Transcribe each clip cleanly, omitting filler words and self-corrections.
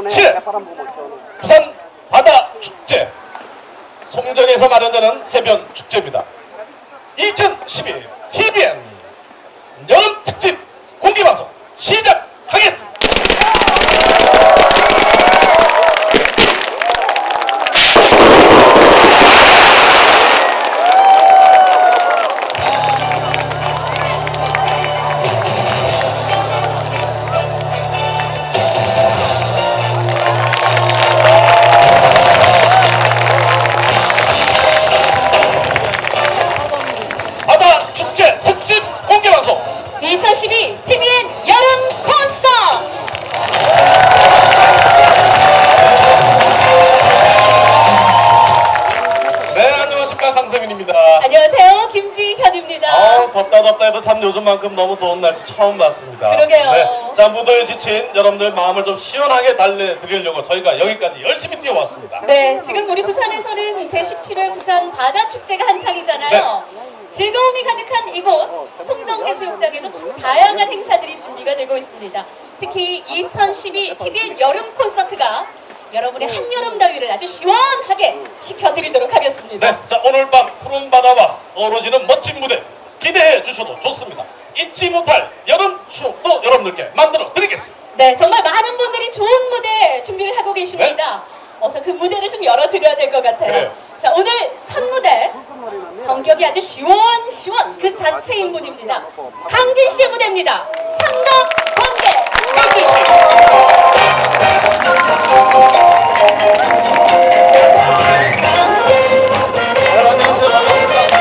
제17회 부산 바다 축제 송정에서 마련되는 해변 축제입니다. 2012 TVN 여름 특집 공개 방송 시작하겠습니다. 바다 축제 특집 공개 방송 2012 TVN 여름 콘서트. 네, 안녕하십니까, 강성윤입니다. 안녕하세요, 김지현입니다. 덥다 해도 참 요즘만큼 너무 더운 날씨 처음 봤습니다. 그러게요. 네, 자, 무더위에 지친 여러분들 마음을 좀 시원하게 달래드리려고 저희가 여기까지 열심히 뛰어왔습니다. 네, 지금 우리 부산에서는 제17회 부산 바다축제가 한창이잖아요. 즐거움이 가득한 이곳 송정해수욕장에도 참 다양한 행사들이 준비가 되고 있습니다. 특히 2012 TVN 여름 콘서트가 여러분의 한여름 더위를 아주 시원하게 식혀드리도록 하겠습니다. 네, 자, 오늘 밤 푸른 바다와 어우러지는 멋진 무대 기대해 주셔도 좋습니다. 잊지 못할 여름 추억도 여러분들께 만들어 드리겠습니다. 네, 정말 많은 분들이 좋은 무대 준비를 하고 계십니다. 어서 그 무대를 좀 열어드려야 될 것 같아요. 그래요. 자, 오늘 첫 무대 성격이 아주 시원시원 그 자체인 분입니다. 강진 씨의 무대입니다. 삼각관계. 강진 씨. 안녕하세요. 반갑습니다.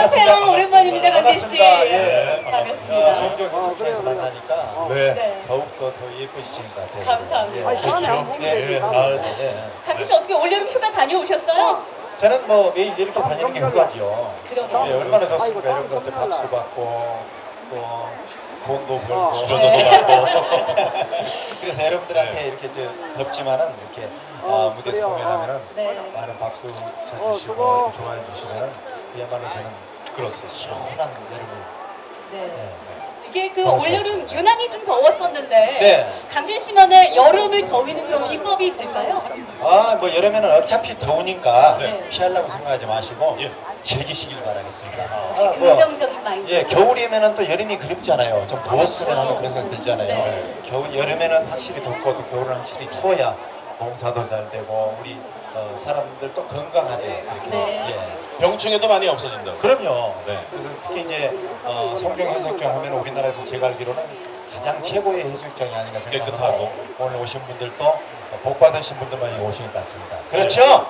안녕하세요. 오랜만입니다, 강진 씨. 반갑습니다. 예. 반갑습니다. 송정 해수욕장에서 만나니까 네. 더욱더 더 예쁘시신 것 같아요. 감사합니다. 예. 좋죠. 예. 예. 예. 강진 씨 어떻게 올여름 휴가 다녀오셨어요? 저는 뭐 매일 이렇게 다니는 게 휴가죠. 그러게요. 예, 얼마나 좋습니까? 여러분들한테 박수 받고 또 돈도 벌고 주변도 받고. 그래서 여러분들한테 이렇게 덥지만은 이렇게 무대에서 공연하면은 네. 많은 박수 쳐주시고 이렇게 좋아해 주시면은 그야말로 저는 그렇습니다. 시원한 여름을 네. 예. 이게 그 너무 올여름 유난히 좀 더웠었는데 네. 강진 씨만의 여름을 더위는 그런 비법이 있을까요? 뭐 여름에는 어차피 더우니까 네. 피하려고 생각하지 마시고 예. 즐기시길 바라겠습니다. 혹시 긍정적인 마인드. 예, 겨울이면은 또 여름이 그립잖아요. 좀 더웠으면 하는 그런 생각 들잖아요. 네. 여름에는 확실히 덥고 또 겨울은 확실히 추워야 농사도 잘 되고 우리 사람들도 건강하대 그렇게. 네. 예. 병충해도 많이 없어진다. 그럼요. 네. 그래서 특히 이제 송정 해수욕장 하면 우리나라에서 제가 알기로는 가장 최고의 해수욕장이 아닌가 생각하고 깨끗하고. 오늘 오신 분들도 복 받으신 분들만 오신 것 같습니다. 그렇죠?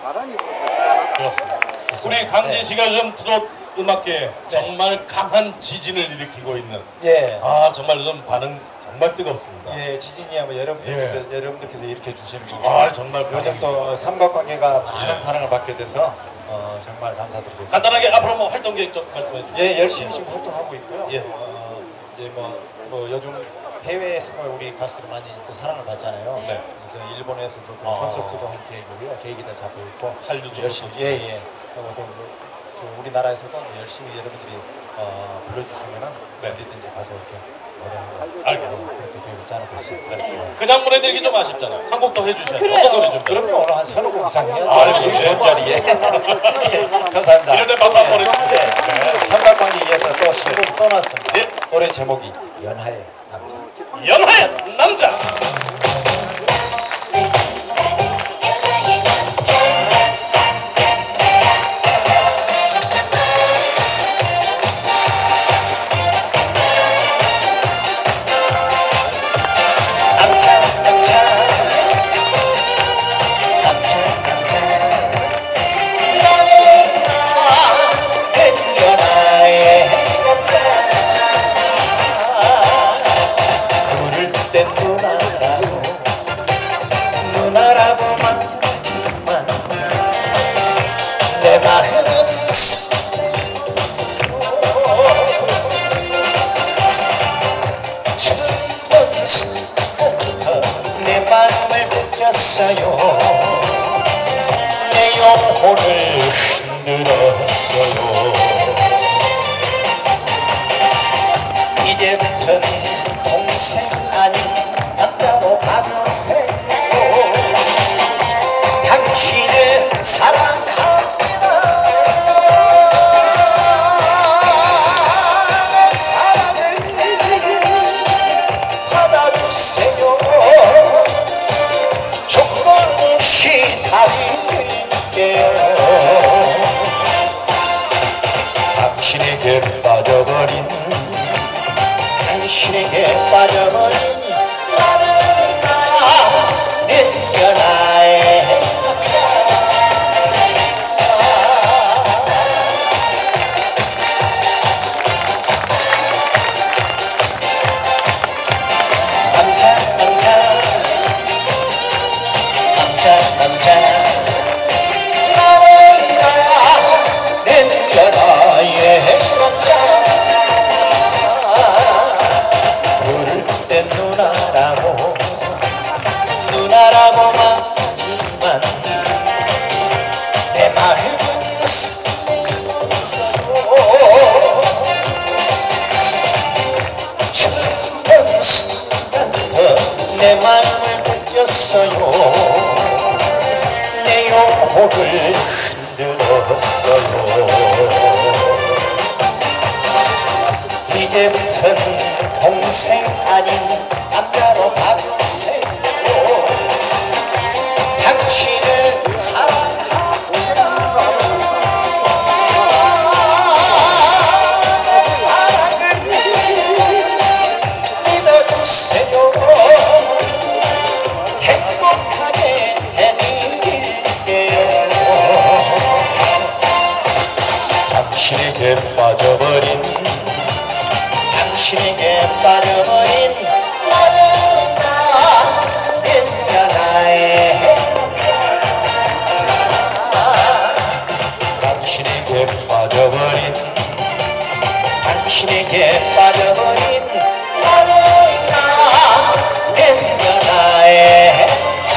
그렇습니다. 우리 네. 강진 씨가 요즘 트롯 음악계에 정말 강한 지진을 일으키고 있는 예. 정말 요즘 반응 정말 뜨겁습니다. 예, 지진이야 뭐 여러분들께서 일으켜 주시는 거. 정말 요즘 또 삼각관계가 많은 사랑을 받게 돼서 정말 감사드리겠습니다. 간단하게 앞으로 뭐 활동 계획 좀 말씀해 주시죠. 예, 열심히 지금 활동하고 있고요. 예. 이제 뭐 요즘 해외에서도 우리 가수들이 많이 또 사랑을 받잖아요. 네. 그래서 저 일본에서도 또 콘서트도 할 계획이고요. 계획이 다 잡혀 있고 한류 쪽으로 열심히 예예. 그리고 또 저 우리나라에서도 열심히 여러분들이 불러주시면은 네. 어디든지 가서 이렇게 노래하고 알겠습니다. 그렇게 계획을 짜놓고 있습니다. 네. 예. 그냥 보내드리기 좀 아쉽잖아요. 한 곡 더 해주셔야죠. 그래요. 어떤 노래 좀 그럼요. 오늘 한 서너 곡 이상 해야죠. 네. 좋은 자리에. 예, 감사합니다. 이럴 때 박수 한번 보내주시죠. 네. 삼각관계 이어서 또 신곡이 떠났습니다. 예. 노래 제목이 연하의 남자. 연하의 남자. 내 마음을 뺏겼어요. 내 영혼을 흔들었어요. 이제부터는 동생 아닌 남자로 봐주세요. 당신을 사랑합니다. 내 사랑을 받아주세요. 조건 없이 달릴게요. 당신에게 빠져버린 나는 연하의 남자 나는 연하의 남자. 부를 땐 누나라고만 하지만 내 마음은 쓰였어요. 처음 순간부터 내 마음을 느꼈어요. 내 영혼을 흔들었어요. 이제부터는 동생 아닌 남자로 봐주세요. 당신을 사랑합니다. 사랑을 믿어주세요. 행복하게 해드릴게요. 당신에게 빠져 빠져버린 나는 나의 당신에게 빠져버린 당신에게 빠져버린 나는 나의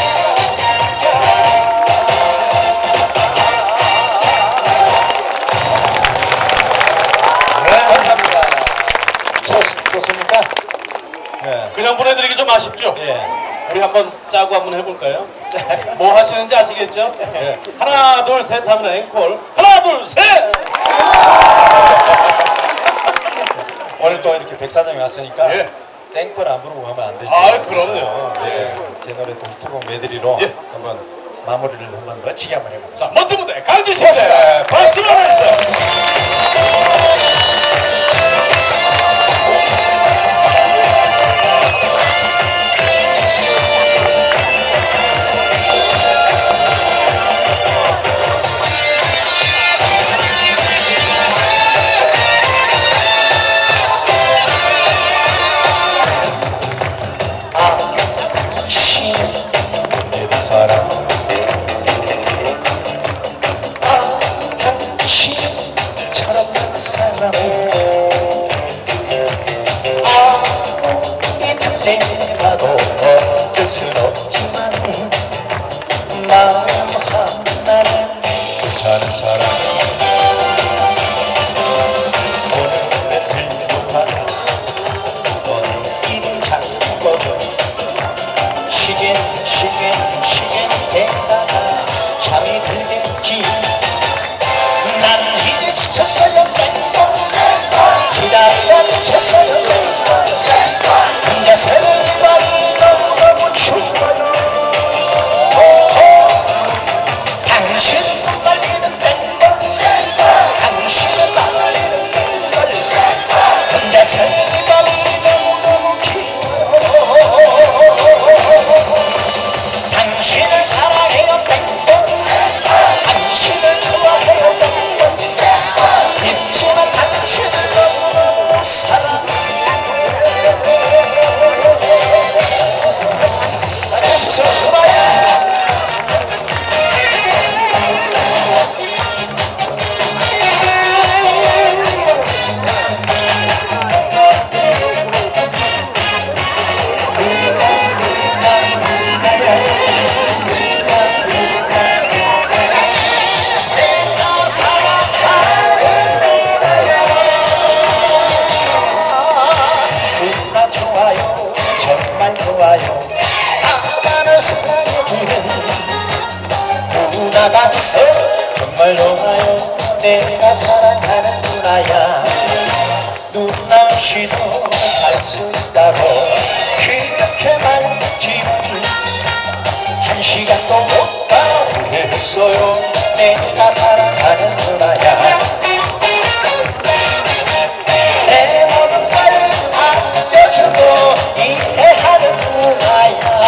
감사합니다. 좋습니까? 네. 그냥 보내드리기 좀 아쉽죠? 예. 우리 한번 짜고 한번 해볼까요? 뭐 하시는지 아시겠죠? 예. 하나 둘 셋 하면 앵콜. 하나 둘 셋. 오늘 또 이렇게 백사장이 왔으니까 예. 땡벌 안 부르고 가면 안 되죠. 아 그럼요. 예. 제 노래 또 히트곡 메들리로 예. 한번 마무리를 한번 멋지게 한번 자 해보겠습니다. 멋진 무대 강진 씨 고맙습니다. 박수로 해주세요. 내 사랑 당신처럼 난 사람 아무리 달래봐도 어쩔 순 없지만 마음 하나는 괜찮은 사람 오늘의 들고가라 너는 이름 잠궈도 시계 대다가 잠이 들겠지 난 이제 지쳤어요 기다리다 지쳤어요 혼자서는 밤이 너무너무 추워요 당신은 말리는 땡벌 당신은 말리는 땡벌 혼자서는 밤이 너무너무 길어요 당신을 사랑해요 땡벌 당신을 좋아해요 땡벌 있지만 당신을 너무너무 사랑해요 나주셔서 고마워요 누나 좋아요 정말 좋아요 나만을 사랑해주는 누나가 있어 정말 좋아요 내가 사랑하는 누나야 누나 없이도 살 수 있다고 그렇게 말했지만 한 시간도 못 가오랬어요 내가 사랑하는 누나야 내 모든 말을 알려주고 이해하는 누나야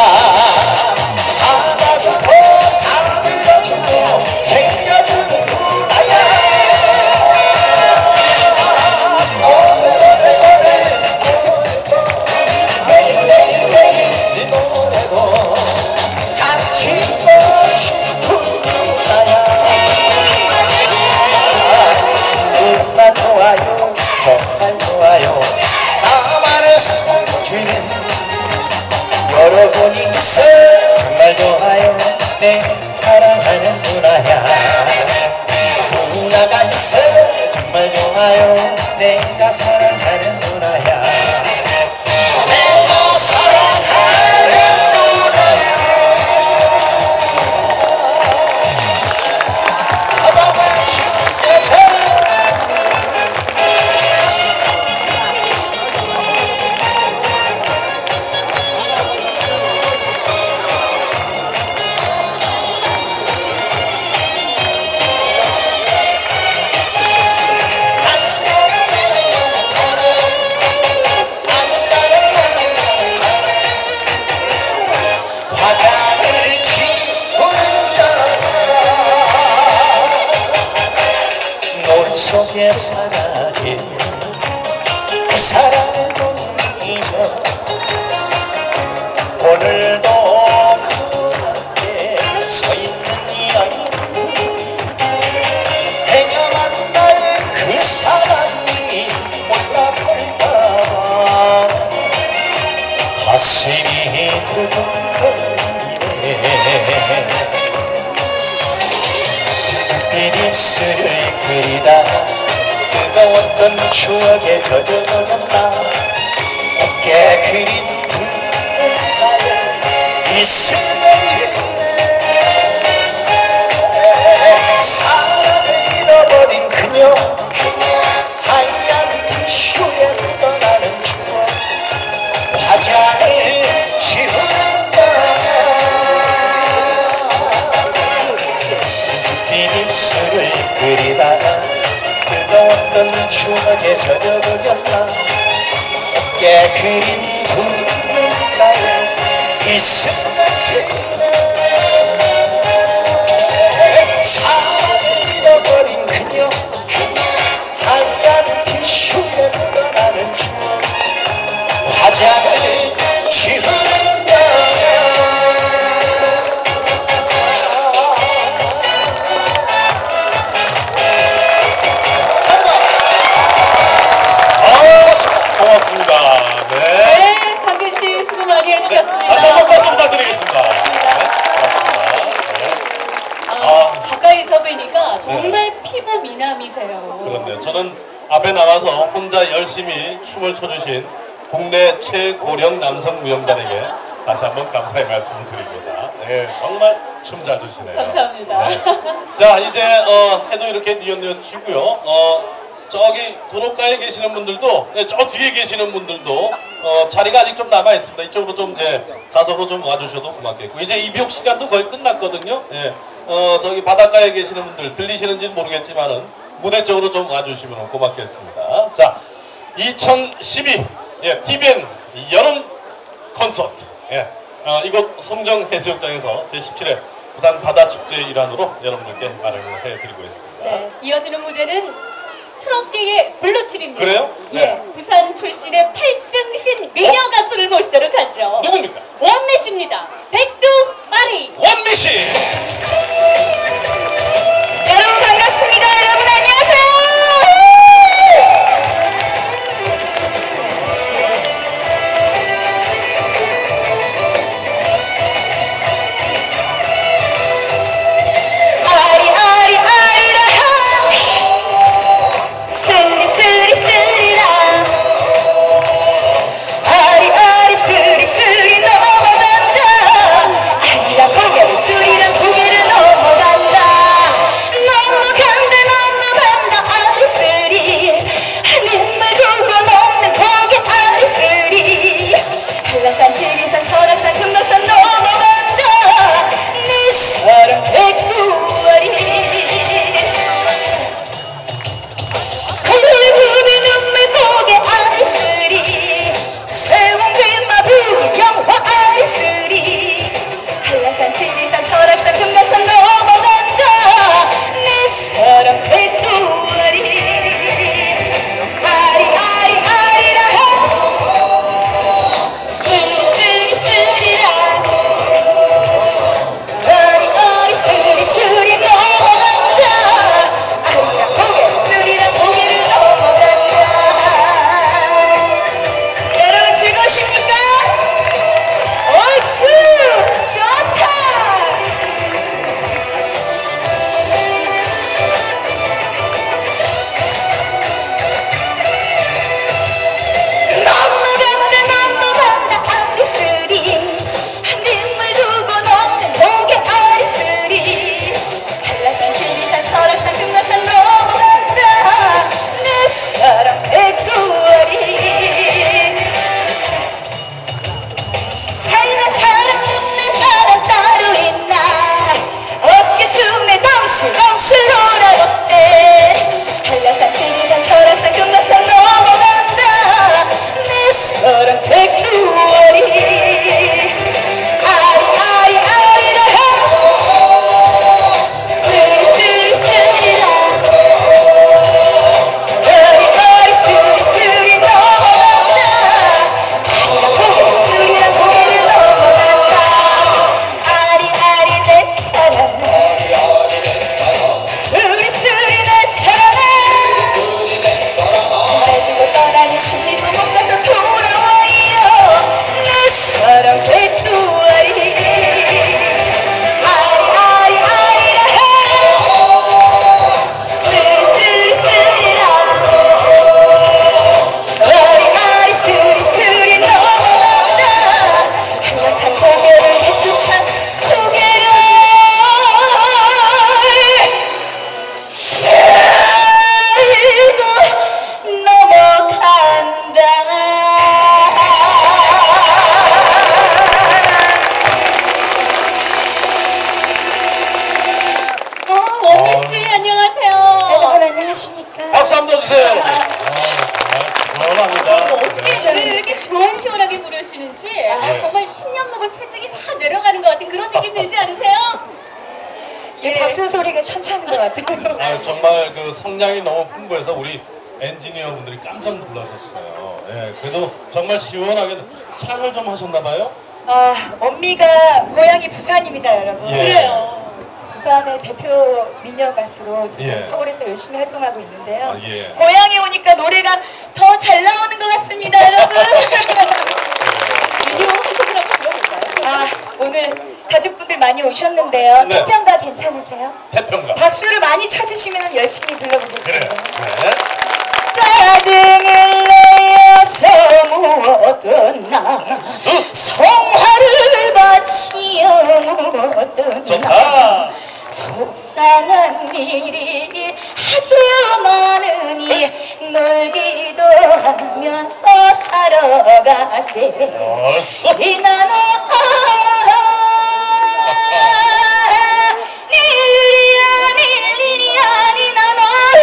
안아주고 안들어주고 챙겨주는 누나야 네 노래도 같이 듣고 싶은 누나야 오늘도 그렇게 서 있는 여인 행여만 날 그 사람이 몰라볼까봐 가슴이 두근거리네 내 입술을 그리다 뜨거웠던 추억에 젖어버렸나 어깨 그린 눈가에 이슬러지네 사랑을 잃어버린 그녀 하얀 티슈에 묻어나는 추억 화장을 지운다 네 입술을 그리다가 뜨거웠던 추억에 젖어버렸나 어깨 그린 두 눈가에 이슬러지네 사랑을 잃어버린 그녀 하얀 티슈에 묻어나는 추억 화장을 지운다 고맙습니다. 네. 네, 강균 씨 수고 많이 해주셨습니다. 다시 한번 박수 부탁드리겠습니다. 네, 고맙습니다. 네. 가까이서 뵈니까 정말 피부 미남이세요. 그런데요. 저는 앞에 나와서 혼자 열심히 춤을 춰주신 국내 최고령 남성 무용단에게 다시 한번 감사의 말씀을 드립니다. 네, 정말 춤 잘 추시네요. 감사합니다. 네. 자, 이제 해도 이렇게 뉘엿뉘엿 쥐고요. 저기 도로가에 계시는 분들도, 네, 저 뒤에 계시는 분들도 자리가 아직 좀 남아 있습니다. 이쪽으로 좀 좌석으로 좀 와주셔도 고맙겠고, 이제 입욕 시간도 거의 끝났거든요. 저기 바닷가에 계시는 분들 들리시는지는 모르겠지만은 무대 쪽으로 좀 와주시면 고맙겠습니다. 자, 2012 TVN 여름 콘서트, 이곳 송정해수욕장에서 제17회 부산 바다축제 일환으로 여러분들께 마련을 해드리고 있습니다. 네, 이어지는 무대는 트롯계의 블루칩입니다. 그래요? 네. 부산 출신의 8등신 미녀 가수를 모시도록 하죠. 누굽니까? 원미씨입니다. 백두마리. 원미씨! 여러분 반갑습니다. 여러분 안녕하세요. 느껴지는지 정말 10년 묵은 체증이 다 내려가는 것 같은 그런 느낌 들지 않으세요? 예, 박수 소리가 천천한 것 같아요. 아, 정말 그 성량이 너무 풍부해서 우리 엔지니어 분들이 깜짝 놀라셨어요. 예, 그래도 정말 시원하게 창을 좀 하셨나봐요. 언니가 고향이 부산입니다, 여러분. 예. 그래요. 부산의 대표 미녀 가수로 지금 예. 서울에서 열심히 활동하고 있는데요. 예. 고향에 오니까 노래가 더 잘 나오는 것 같습니다, 여러분. 미디어 한 소절 한번 들어볼까요? 오늘 가족분들 많이 오셨는데요. 네. 태평가 괜찮으세요? 태평가. 박수를 많이 쳐주시면 열심히 불러보겠습니다. 그래. 네. 짜증을 내어서 무엇든 나 성화를 바치어 무엇든 나 좋다. 속상한 일이 하도 많으니 놀기도 하면서 살아가세 어서. 이나노 닐리야 니나노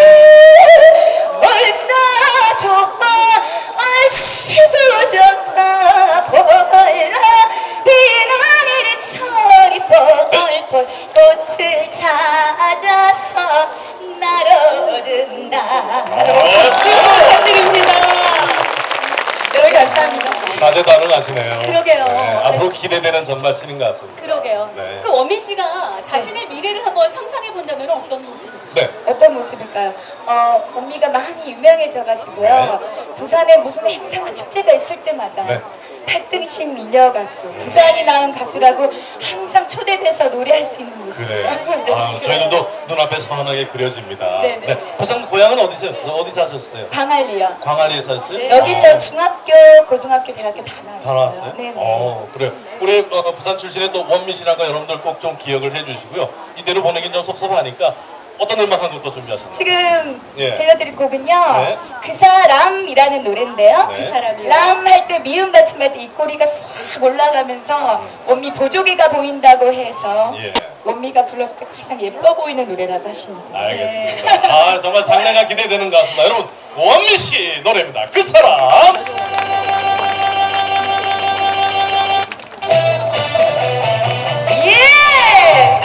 얼싸 좋아 얼씨도 좋다 볼라 비나니를 철이 펄펄 꽃을 찾아서 날아든다. 박수 부탁드립니다. 여러분 감사합니다. 다재다능하시네요. 그러게요. 네, 앞으로 기대되는 전마신인 것 같습니다. 그러게요. 네. 그 원민 씨가 자신의 미래를 한번 상상해 본다면 어떤 모습일까요? 네. 어떤 모습일까요? 언니가 많이 유명해져가지고요. 부산에 무슨 행사나 축제가 있을 때마다 네. 8등신 미녀 가수, 부산이 낳은 가수라고 항상 초대돼서 노래할 수 있는 모습. 그래. 아, 저희들도 눈앞에 선하게 그려집니다. 네네. 네. 부산 고향은 어디 사셨어요? 광안리요. 광안리에 사셨어요? 네. 여기서 중학교, 고등학교, 대학교 다 나왔어요. 다 나왔어요? 네네. 그래요. 우리 부산 출신의 또 원민 씨라가 여러분들 꼭 좀 기억을 해주시고요. 이대로 보내긴 좀 섭섭하니까 어떤 음악 한 곡 더 준비하셨나요? 지금 예. 들려드릴 곡은요. 네. 그 사람이라는 노래인데요. 네. 그 사람이요. 람 할 때 미음 받침할 때 입꼬리가 싹 올라가면서 원미 보조개가 보인다고 해서 예. 원미가 불렀을 때 가장 예뻐 보이는 노래라고 하십니다. 알겠습니다. 아, 정말 장래가 기대되는 가수입니다. 여러분, 원민 씨 노래입니다. 그 사람. 예!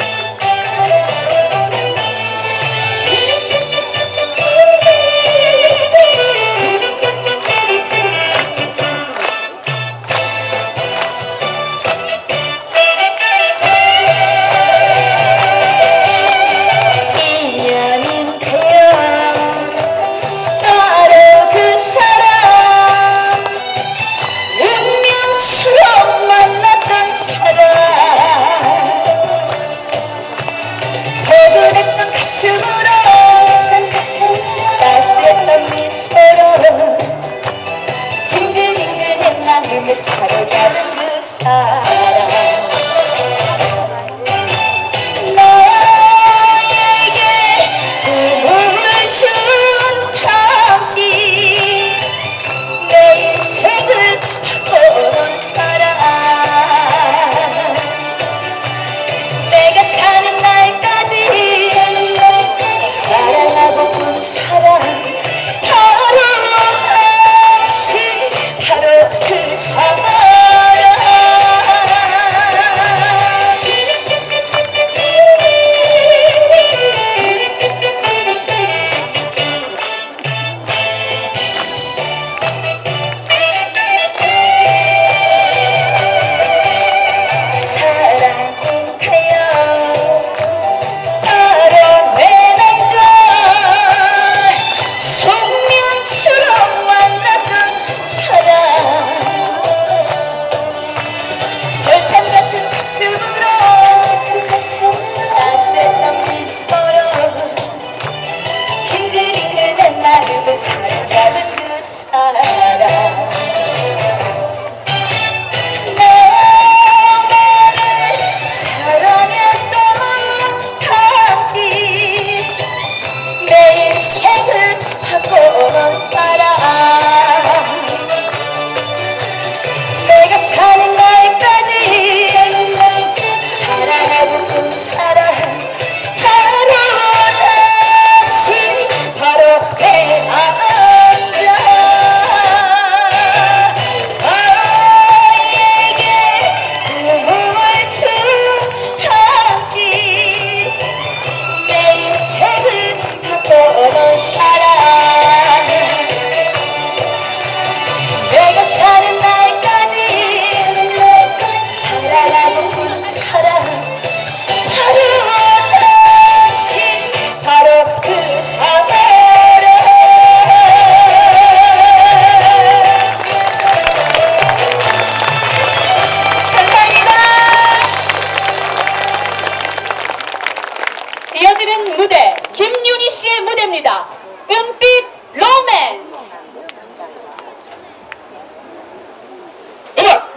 인연인 가요 바로 그 사람 운명처럼 만났던 사람 포근했던 가슴으로 따스했던 미소로 빙글빙글한 마음을 사로잡은 그 사람 나에게 꿈을 준 당신 내 인생을 바꿔놓은 사람 내가 사는 날까지 사랑하고픈 사람 바로 당신 바로 그 사람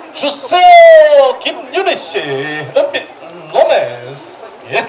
주세요. 김윤희 씨, 은빛 로맨스. 예.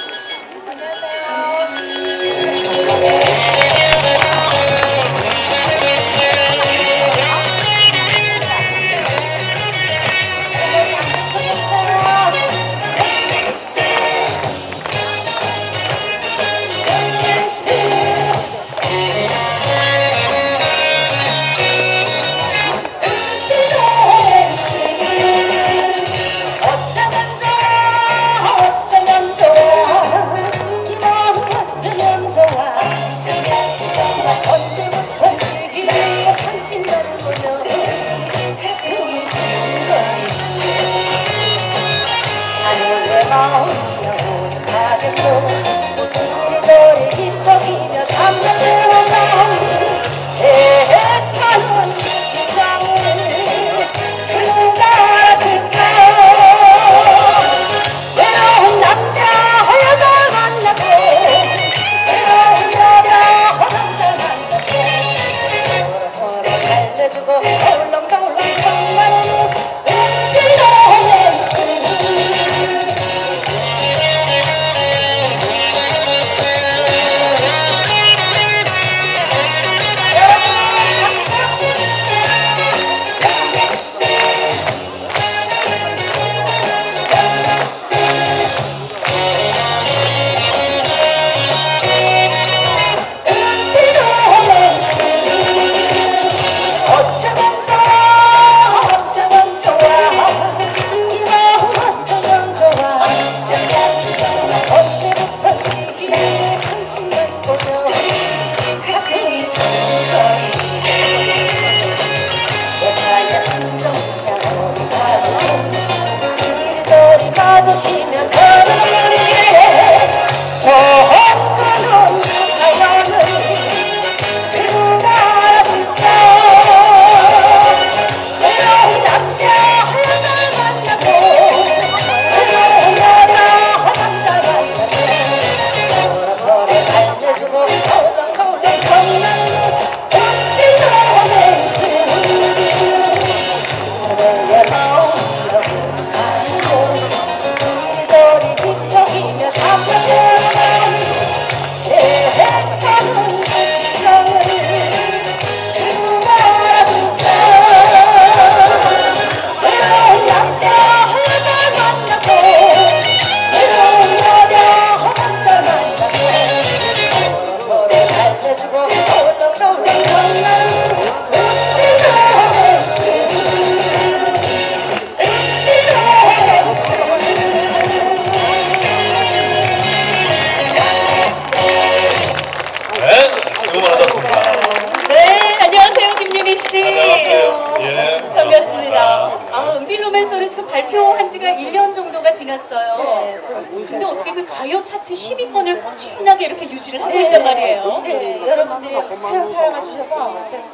지났어요. 근데 어떻게 그 가요 차트 10위권을 꾸준하게 이렇게 유지를 하고 있단 말이에요. 네, 여러분들이 많은 사랑을 주셔서 제가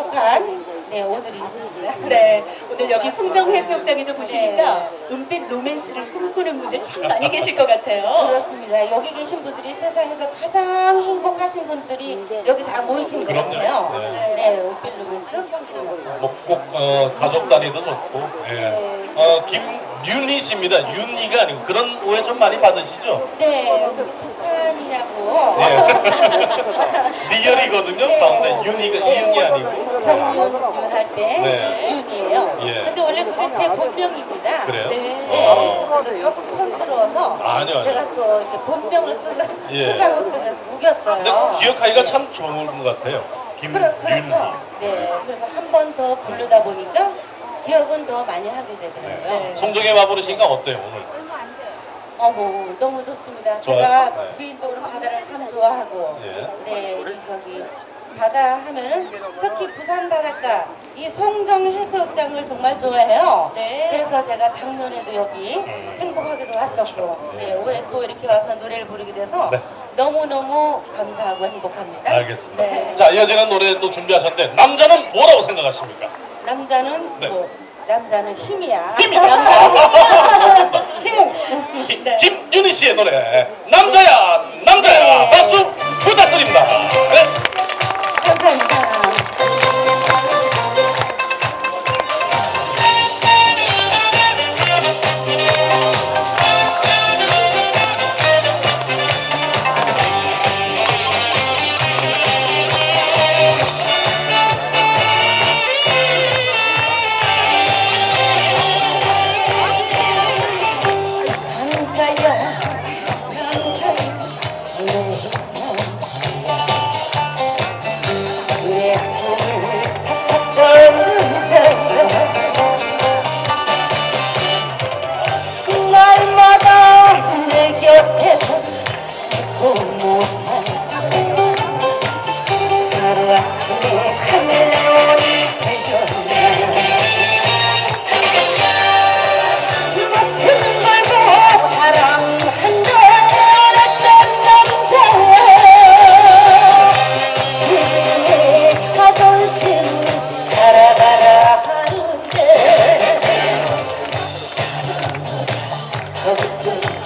행복한 오늘이 있습니다. 네, 오늘 여기 송정해수욕장에도 보시니까 은빛 로맨스를 꿈꾸는 분들 참 많이 계실 것 같아요. 그렇습니다. 여기 계신 분들이 세상에서 가장 행복하신 분들이 여기 다 모이신 것 같아요. 네, 은빛 로맨스 꿈꾸면서. 꼭 가족 단위도 좋고. 예. 김윤희 씨입니다. 윤희가 아니고 그런 오해 좀 많이 받으시죠? 네, 그 북한이라고. 리얼이거든요. 네. 가운데 윤희가 이윤이 아니고. 경윤 할 때 네. 윤이에요. 예. 근데 원래 그게 제 본명입니다. 그래요? 네. 근데 조금 촌스러워서 아니요. 제가 또 이렇게 본명을 예. 쓰자고 또 우겼어요. 근데 기억하기가 참 좋은 것 같아요. 김윤희. 그렇죠. 네. 그래서 한 번 더 부르다 보니까 기억은 더 많이 하게 되더라고요. 네. 송정의 마부르신가 어때요 오늘? 어머, 너무 좋습니다. 좋아요? 제가 네. 개인적으로 바다를 참 좋아하고, 예. 네, 이 저기 바다 하면은 특히 부산 바닷가 이 송정 해수욕장을 정말 좋아해요. 네. 그래서 제가 작년에도 여기 행복하게도 왔었고, 네, 올해 또 이렇게 와서 노래를 부르게 돼서 네. 너무너무 감사하고 행복합니다. 알겠습니다. 네. 자, 이어지는 노래 또 준비하셨는데 남자는 뭐라고 생각하십니까? 남자는 네. 남자는 힘이야. 힘. 김윤희 씨의 노래 남자야 남자야 네. 박수 부탁드립니다. 네. 감사합니다.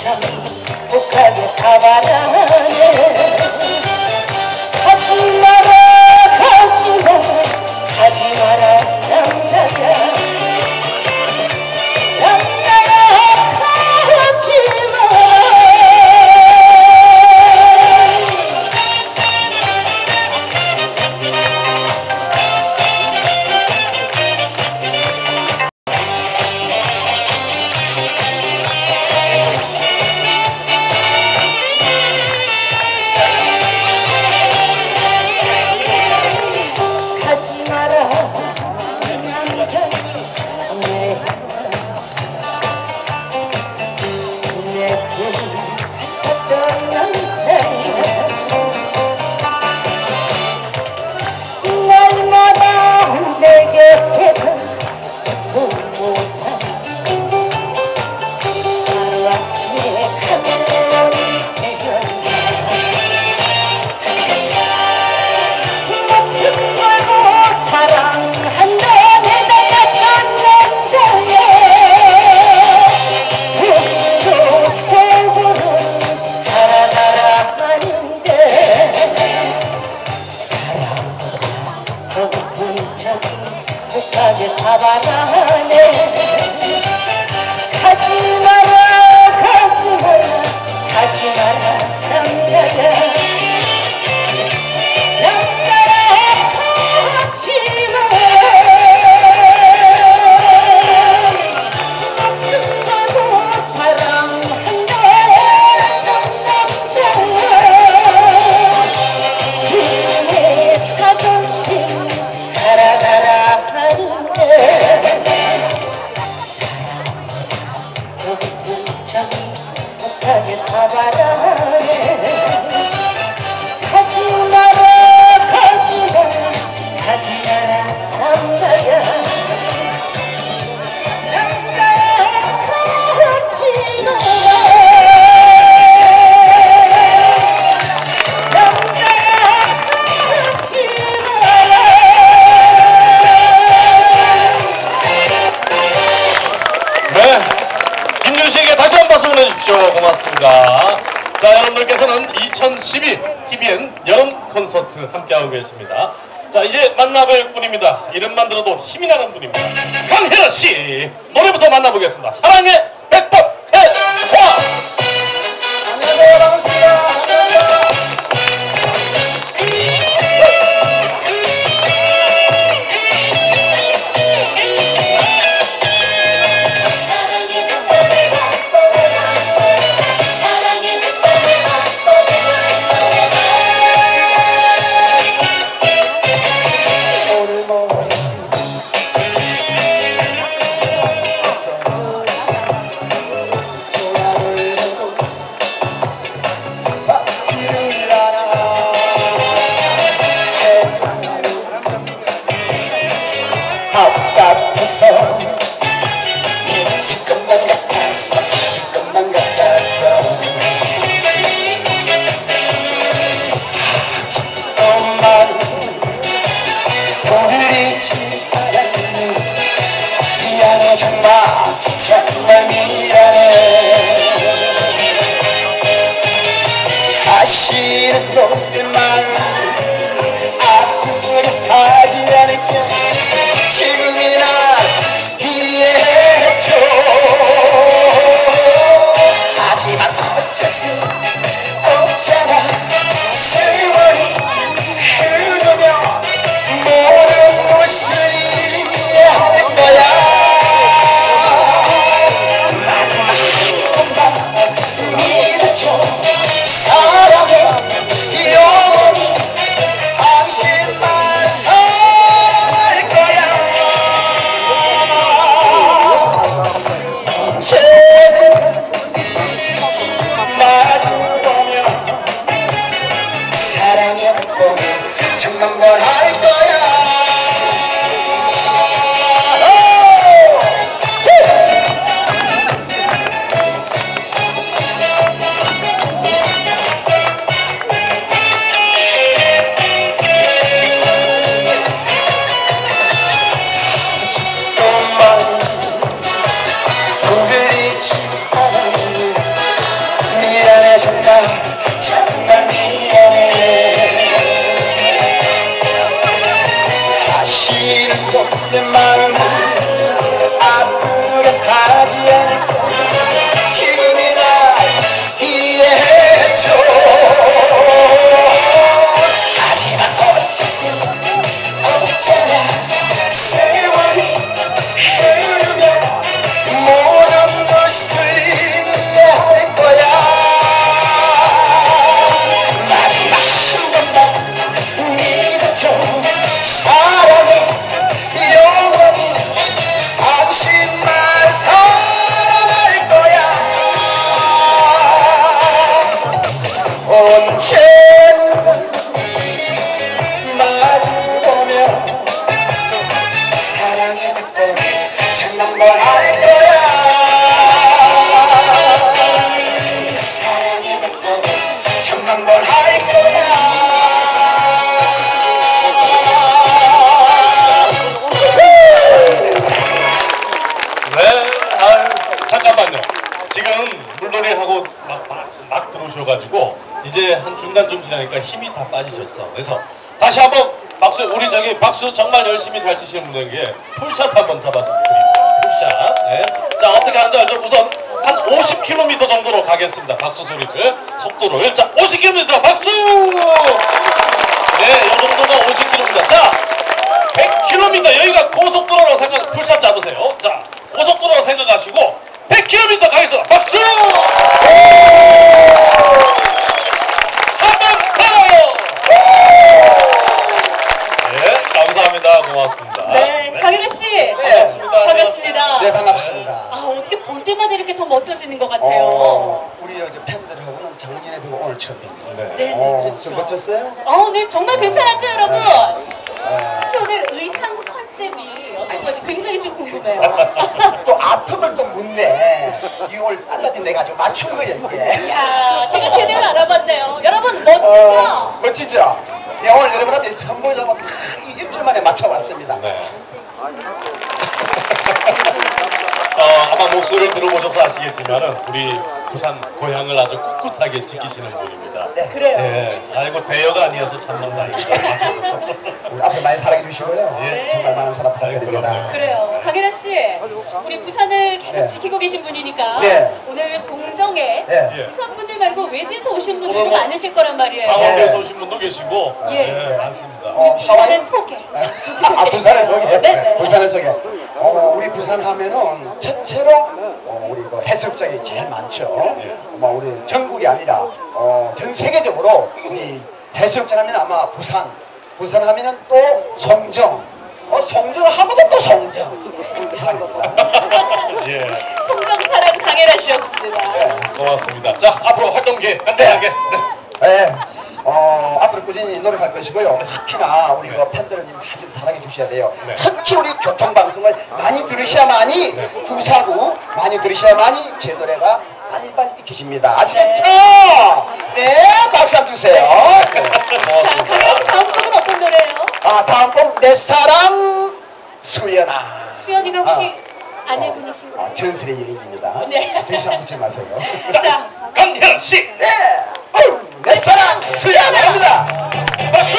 참 독하게 잡아라네. 가지 마라 가지 마라 가지 마라 남자야 남자야 가지 마라. 가지 마라 남자 내꿈 찾던 남자야. 날마다 내 곁에서 축복보상 하루아침에 카멜론이 되었네. 목숨 걸고 사랑한다 내달렸던 남자야. 속도 속으로 살아가라 하는데 사랑보다 더 깊은 저기 독하게 잡아라네. 가지 마라 가지 마라 가지 마라 남자야 남자야 가지 마라. 목숨 걸고 사랑한다 했던 남자야. 신의 자존심 살아가라 하는데 사랑보다 더 깊은 저기 못하게 잡아라네. 가지 마라 가지 마라 가지 마라 남자야 남자야 가지 마라 남자야 가지 마라. 네, 김준 씨에게 다시 한 박수 보내주십시오. 고맙습니다. 자, 여러분들께서는 2012 TVN 여름 콘서트 함께하고 계십니다. 자, 이제 만나볼 분입니다. 이름만 들어도 힘이 나는 분입니다. 강혜라 씨 노래부터 만나보겠습니다. 사랑의 백법 해화. 안녕하세요. 반갑습니다. 사랑의 백번에 맛보다 사랑의 백번에 맛보다 오늘 머리 소나를 해도 받지를 않아. 답답해서 미칠 것만 같았어 미칠 것만 같았어. 정말 돌리지 않았니. 미안해 정말 정말 미안해. 다시는 너들만 아프게 하지 않을게. 지금이나 이해해줘. 하지만 어쩔 수 없잖아. 세월이 흐르면 모든 것을 이해할 거야. 마지막 한 번만 믿어줘. 사랑해 영원히 당신만 사랑할 거야. 언제든 마주보면 사랑해 할 거야. 사랑의 몇 번을 천만 번 할 거야. 네, 아유, 잠깐만요. 지금 물놀이 하고 막 들어오셔가지고 이제 한 중간쯤 지나니까 힘이 다 빠지셨어. 그래서 다시 한번 박수, 우리 저기 박수 정말 열심히 잘 치시는 분들에게 풀샷 한번 잡아드리겠습니다. 풀샷. 네. 자, 어떻게 하는지 알죠? 우선 한 50km 정도로 가겠습니다. 박수 소리를, 속도를. 자, 50km 박수! 네, 이 정도가 50km. 자, 100km 여기가 고속도로라고 생각, 풀샷 잡으세요. 자, 고속도로라고 생각하시고 100km 가겠습니다. 박수! 한 번 더! 네, 감사합니다. 고맙습니다. 네, 강일아 씨. 반갑습니다. 반갑습니다. 네, 반갑습니다. 아, 어떻게 볼 때마다 이렇게 더 멋져지는 것 같아요. 우리 어제 팬들하고는 작년에 뵈고 오늘 처음 뵀네요. 네, 그렇죠. 좀 멋졌어요? 오늘 정말 괜찮았죠, 여러분? 특히 오늘 의상 컨셉이 어떤 건지 굉장히 좀 궁금해요. 또 아픔을 또 묻네. 이걸 딸라디 내가 아주 맞춘 거야 이게. 야, 제가 제대로 알아봤네요. 여러분, 멋지죠? 멋지죠? 네, 오늘 여러분한테 선보이려고 다 일주일 만에 맞춰왔습니다. 네. 아마 목소리를 들어보셔서 아시겠지만은 우리 부산 고향을 아주 꿋꿋하게 지키시는 분입니다. 네. 그래요. 예, 아이고 대여가 아니어서 참만 다행입니다. 우리 앞으로 많이 사랑해 주시고요. 예. 정말 많은 사랑 부탁드립니다. 그럼요. 그래요. 강혜라 씨, 우리 부산을 계속 네. 지키고 계신 분이니까 네. 오늘 송정에 네. 부산 분들 말고 외지에서 오신 분들도 오늘 뭐 많으실 거란 말이에요. 강원도에서 오신 분도 계시고 예. 많습니다. 부산의 소개. 아, 부산의 소개. 네. 부산의 소개. 우리 부산 하면은 첫째로 우리 그 해수욕장이 제일 많죠. 우리 전국이 아니라 전 세계적으로 우리 해수욕장 하면 아마 부산 하면은 또 송정. 송정 하고도 또 송정. 이상입니다. 예, 송정 사람 강혜라 씨였습니다. 고맙습니다. 자, 앞으로 활동기 간단하게. 네. 네, 앞으로 꾸준히 노력할 것이고요. 특히나 우리 그 팬들은 많이 좀 사랑해 주셔야 돼요. 네. 특히 우리 교통방송을 많이 들으셔야만이 구사구 많이 들으셔야만이 제 노래가 빨리빨리 익히십니다. 아시겠죠? 네, 박수 한번 주세요. 네. 자, 고맙습니다. 강혜라 씨 다음 곡은 어떤 노래예요? 다음 곡 내 사랑 수연아. 수연이가 혹시 아내분이신가요? 전설의 여인입니다. 네. 대신 붙지 마세요. 자, 강혜라 씨, 네, 내 사랑 수연아입니다. 박수!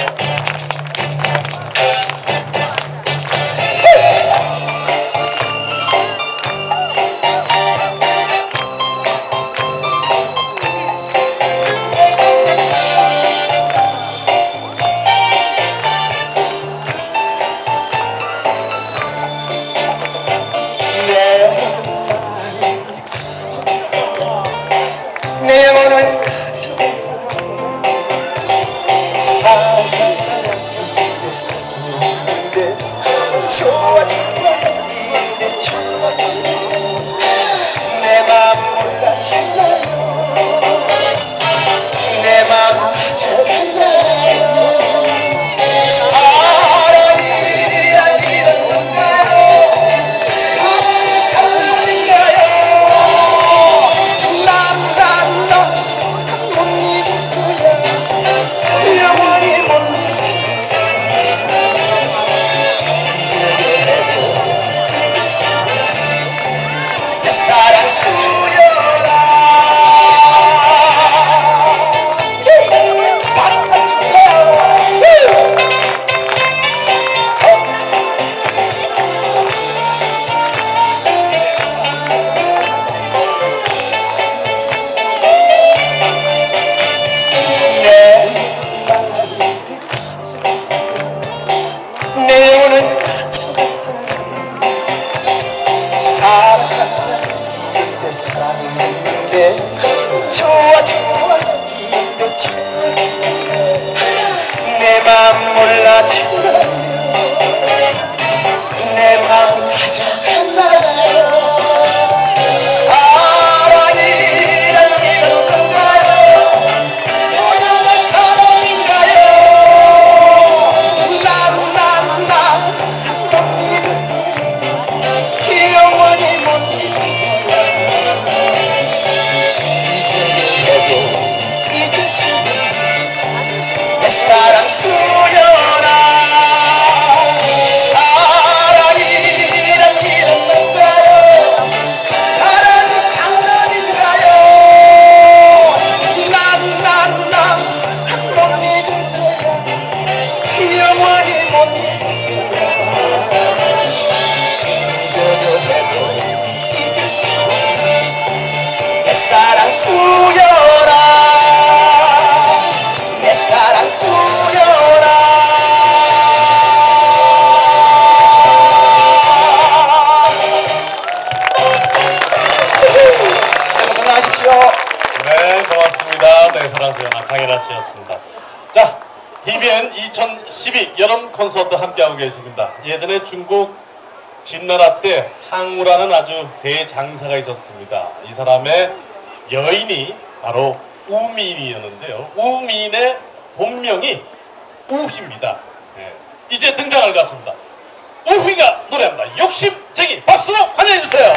내 영혼을 내 맘 몰라주나요 내 맘 가져갔나요 사랑이란 이런 건가요 사랑인가요 난 못 잊을 거야 영원히 못 내 사랑 수연아 박수 주세요. 내 영혼을 사랑하는데 사랑하는데 좋아 내 맘 몰라주나요 내 맘 가져갔나요 사랑이란 이런 건가요 사랑인가요 난 오십시오. 네, 고맙습니다. 네, 사랑스러운 강혜라 씨였습니다. 자, TVN 2012 여름 콘서트 함께하고 계십니다. 예전에 중국 진나라 때 항우라는 아주 대장사가 있었습니다. 이 사람의 여인이 바로 우민이었는데요. 우민의 본명이 우희입니다. 네. 이제 등장할 가수입니다. 우희가 노래합니다. 욕심쟁이. 박수로 환영해주세요.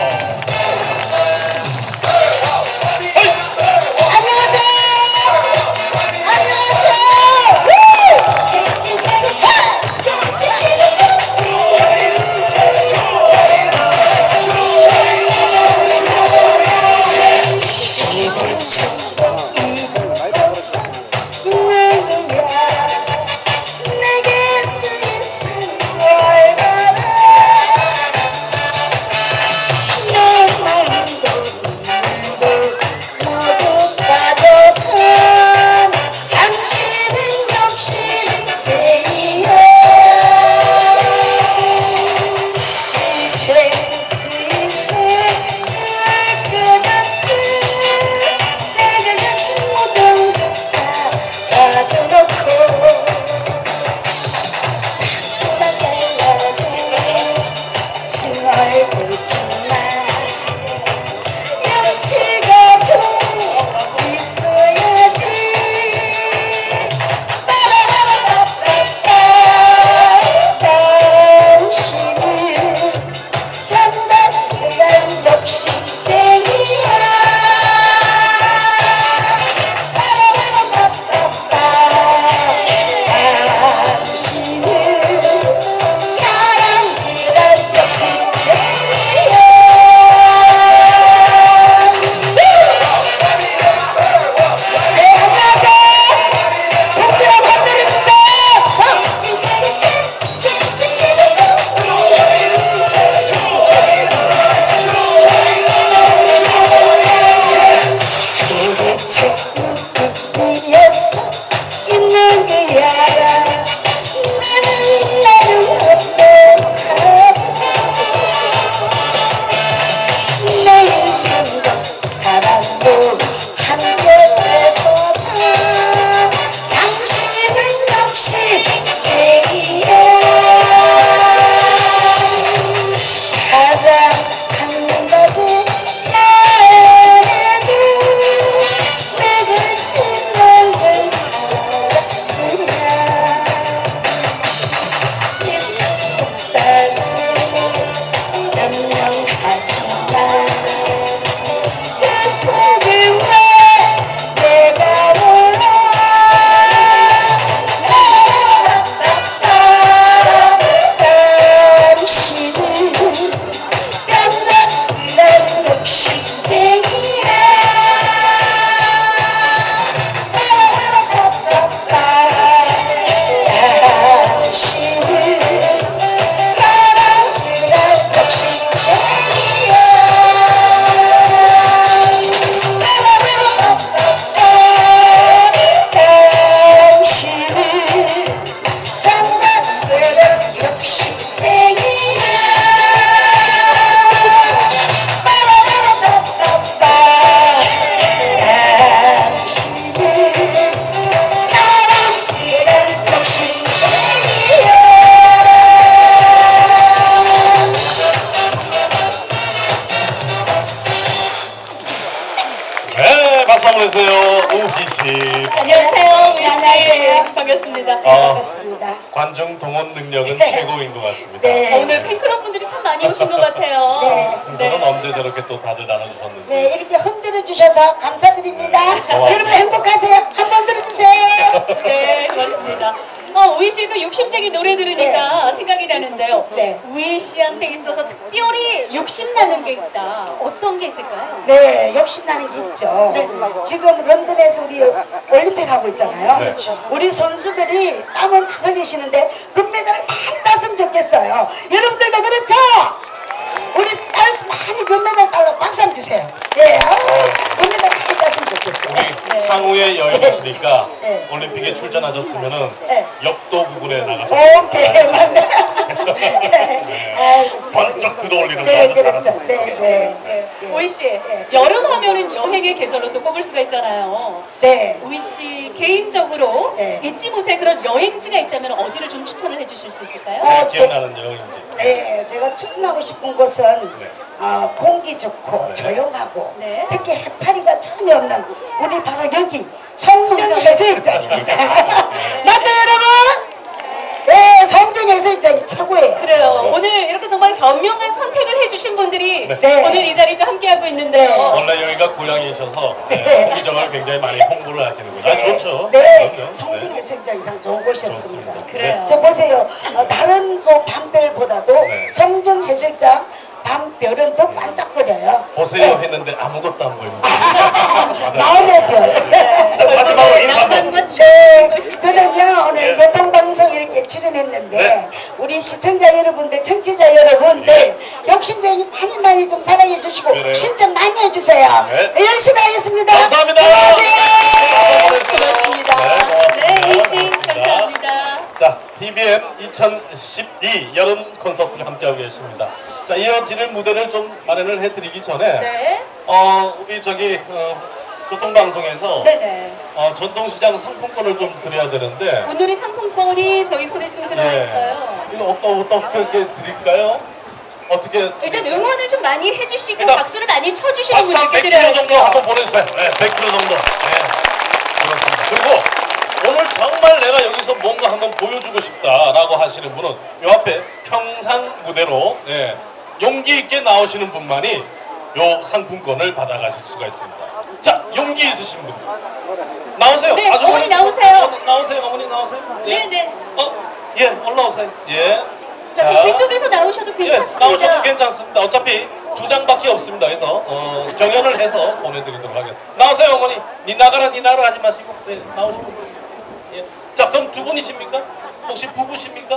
박수 한번 해주세요. 우희 씨. 안녕하세요, 우희 씨. 안녕하세요. 반갑습니다. 반갑습니다. 관중 동원 능력은 최고인 것 같습니다. 네. 오늘 팬클럽 분들이 참 많이 오신 것 같아요. 네. 풍선은 언제 저렇게 또 다들 나눠주셨는지. 네, 이렇게 흔들어 주셔서 감사드립니다. 고맙습니다. 여러분 행복하세요. 한번 들어주세요. 네, 고맙습니다. 우희 씨 그 욕심쟁이 노래 들으니까 생각이 나는데요. 네. 우희 씨한테 있어서 특별히 욕심나는 게 있다. 어떤 게 있을까요? 네, 욕심나는 게 있죠. 지금 런던에서 우리 올림픽 하고 있잖아요. 네. 우리 선수들이 땀을 막 흘리시는데 금메달을 많이 땄으면 좋겠어요. 여러분들도 그렇죠? 우리 딸수 많이 금메달 달라고 박수 한번 주세요. 네, 금메달 많이 땄으면 좋겠어요. 우리 향후에 여행하시니까 네. 올림픽에 출전하셨으면은 네. 역도 부분에 나가셨어요. 오케이, 맞네. 번쩍 들어올리는 거 네, 아주 그렇죠. 잘하셨습니다. 네. 오이 씨, 여름 하면은 여행의 계절로 또 꼽을 수가 있잖아요. 네. 오이 씨 개인적으로 네. 잊지 못할 그런 여행지가 있다면 어디를 좀 추천을 해주실 수 있을까요? 제일 기억나는 여행지. 네, 제가 추천하고 싶은 곳은 네. 공기 좋고 조용하고 네. 특히 해파리가 전혀 없는 우리 바로 여기 성정해수욕장입니다. 맞죠 여러분? 네, 성정해수욕장이 최고예요. 그래요. 오늘 이렇게 정말 현명한 선택을 해주신 분들이 네. 오늘 이 자리도 함께하고 있는데요. 원래 여기가 고향이셔서 성기정을 굉장히 많이 홍보를 하시는군요. 아, 좋죠. 네, 그럼요. 성정해수욕장 이상 좋은 곳이 없습니다. 좋습니다. 그래요. 저 보세요. 다른 그 밤별보다도 네. 성정해수욕장 밤별은 더 반짝거려요. 보세요 했는데 아무것도 안 보입니다. 마음의 별. 자, 마지막으로 인사 한번. 낭만과 네, 추억이 저는요 오늘 예. 교통방송 이렇게 출연했는데 네. 우리 시청자 여러분들, 청취자 여러분들 욕심쟁이 많이 좀 사랑해 주시고 그래요. 신청 많이 해주세요. 네. 열심히 하겠습니다. 감사합니다. 안녕하세요. 고맙습니다. 네, 고맙습니다. 네, 이신 고맙습니다. 감사합니다. 자, TVN 2012 여름 콘서트를 함께하고 계십니다. 자, 이어지는 무대를 좀 마련을 해드리기 전에 네, 우리 교통방송에서 네네. 전통시장 상품권을 좀 드려야 되는데 오늘의 상품권이 저희 손에 지금 들어와 있어요. 이거 어떻게 드릴까요? 어떻게 일단 응원을 좀 많이 해주시고 일단 박수를 많이 쳐주시는 박수 한 분들께 100kg 정도 드려야죠. 한번 보내주세요. 네, 100kg 정도. 네, 그렇습니다. 그리고 오늘 정말 내가 여기서 뭔가 한번 보여주고 싶다라고 하시는 분은 요 앞에 평상 무대로 용기 있게 나오시는 분만이 요 상품권을 받아가실 수가 있습니다. 자, 용기 있으신 분 나오세요. 네, 아주 어머니 나오세요. 나오세요, 어머니 나오세요. 예. 네네. 예, 올라오세요. 예. 자, 지금 뒤쪽에서 나오셔도 예, 괜찮습니다. 나오셔도 괜찮습니다. 어차피 2장밖에 없습니다. 그래서 경연을 해서 보내드리도록 하겠습니다. 나오세요, 어머니. 니 나가라 하지 마시고 나오시면 돼요. 예. 자, 그럼 두 분이십니까? 혹시 부부십니까?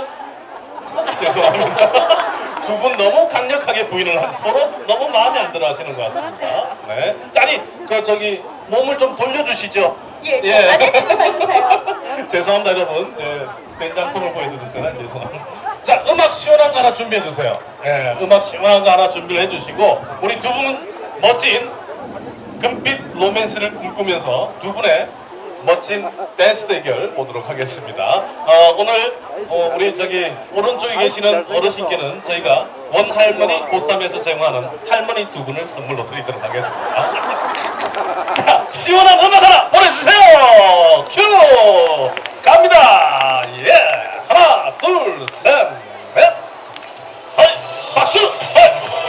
죄송합니다. 두 분 너무 강력하게 부인을 하시 서로 너무 마음에 안 들어 하시는 것 같습니다. 네. 자, 아니, 몸을 좀 돌려주시죠. 예, 저 아내분을 봐주세요. 죄송합니다, 여러분. 된장통을 보여드릴 때는 죄송합니다. 자, 음악 시원한 거 하나 준비해 주세요. 음악 시원한 거 하나 준비를 해주시고 우리 두 분 멋진 금빛 로맨스를 꿈꾸면서 두 분의 멋진 댄스 대결 보도록 하겠습니다. 오늘 우리 오른쪽에 계시는 어르신께는 저희가 원할머니 보쌈에서 제공하는 할머니 두 분을 선물로 드리도록 하겠습니다. 자, 시원한 음악 하나 보내주세요. 큐 갑니다. 예, 하나, 둘, 셋, 넷. 하이, 박수. 하이.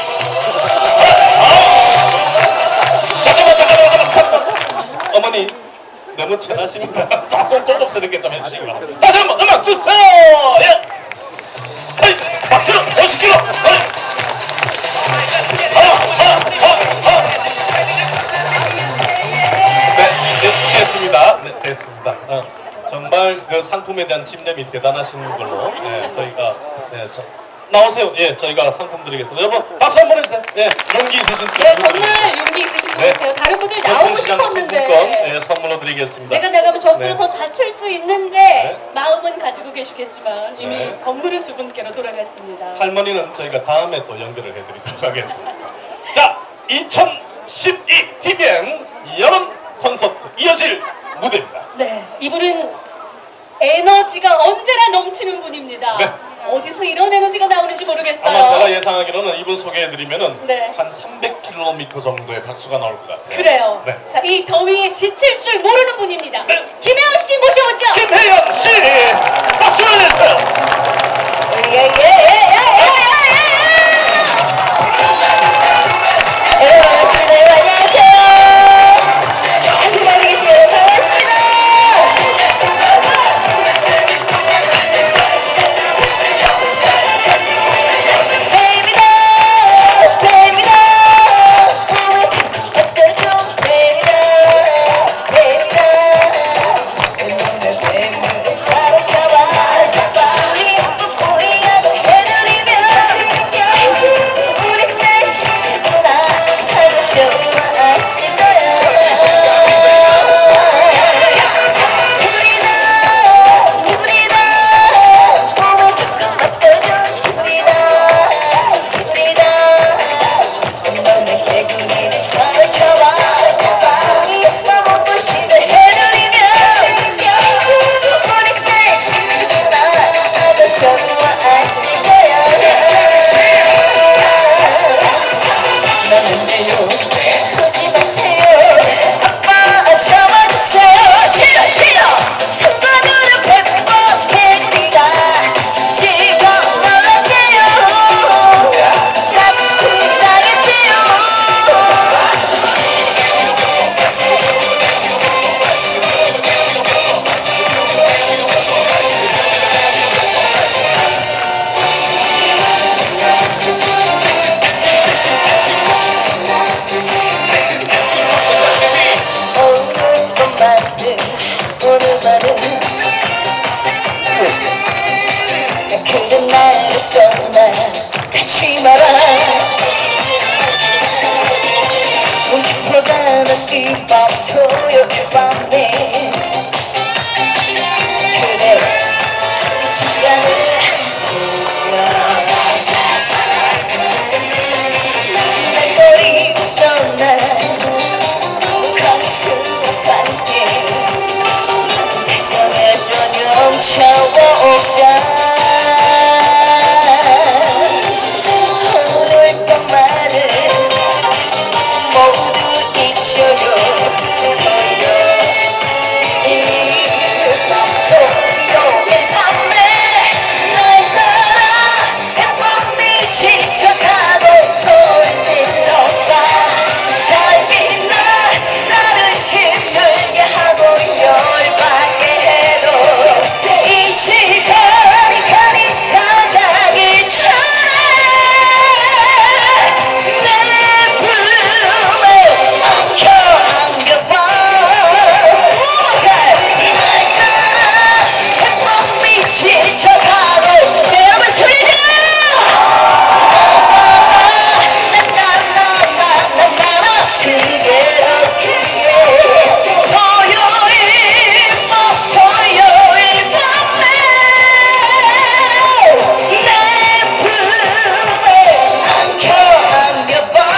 잠깐만. 어머니 너무 친하십니다. 조금 고급스럽게 좀 해주시기 바랍니다. 다시 한번 음악 주세요. 예. 하이, 박수 50kg. 하이. 네, 됐습니다. 네, 됐습니다. 정말 그 상품에 대한 집념이 대단하신 걸로 저희가 나오세요. 예, 저희가 상품 드리겠습니다. 여러분 박수 한번 해주세요. 예, 용기 있으신 분. 네, 정말 용기 있으신 분이세요. 다른 분들 나오고 전통시장 싶었는데 상품권 선물로 드리겠습니다. 내가 나가면 저보다 네. 더 잘 칠 수 있는데 네. 마음은 가지고 계시겠지만 이미 네. 선물은 두 분께로 돌아갔습니다. 할머니는 저희가 다음에 또 연결을 해드리도록 하겠습니다. 자, 2012 TVN 여름 콘서트 이어질 무대입니다. 네, 이분은 에너지가 언제나 넘치는 분입니다. 네. 어디서 이런 에너지가 나오는지 모르겠어요. 아마 제가 예상하기로는 이분 소개해드리면은 네. 한 300km 정도의 박수가 나올 것 같아요. 그래요. 네. 자, 이 더위에 지칠 줄 모르는 분입니다. 네. 김혜영 씨 모셔오죠. 김혜연 씨 박수를 내주세요. 여러분 반갑습니다. 여러분 안녕하세요. 잘 기다리고 계신 여러분 반갑습니다. 사랑잡아 우리 우리가 더 해내 개구리를 사로잡아 우리 먹고 싶은 해돌이면 우리 내 친구나 나도 좋아하실 거야 나는요 그러지 마세요 아빠 잡아주세요 싫어 상관으로 배꼽 개구리가 실컷 놀랄게요 싹쓸이 당했대요 오늘만은 그런 나를 떠나 가지 마라 깊어가는 이 밤 토요일 밤에 그대 이 시간을 날 버리고 떠나 강수와 함께 다정했던 영차와 옥자 오늘 밤만을 모두 잊혀요 토요일 밤에 날 따라 햇밤이 지쳐가고 소리 질러가 삶이 나를 힘들게 하고 열받게 해도 이 시간이 가기 전에 내 품에 안겨봐 날 따라 햇밤이 지쳐가고 여러분 소리 토요일 밤에 내 품에 안겨봐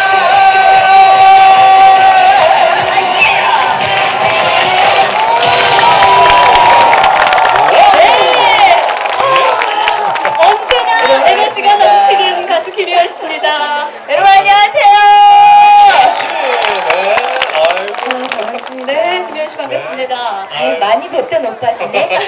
언제나 에너지가 넘치는 가수 김혜연 씨입니다. 여러분 안녕하세요. 네. 아이고. 반갑습니다. 네, 김혜연 씨 반갑습니다. 많이 뵙던 오빠신데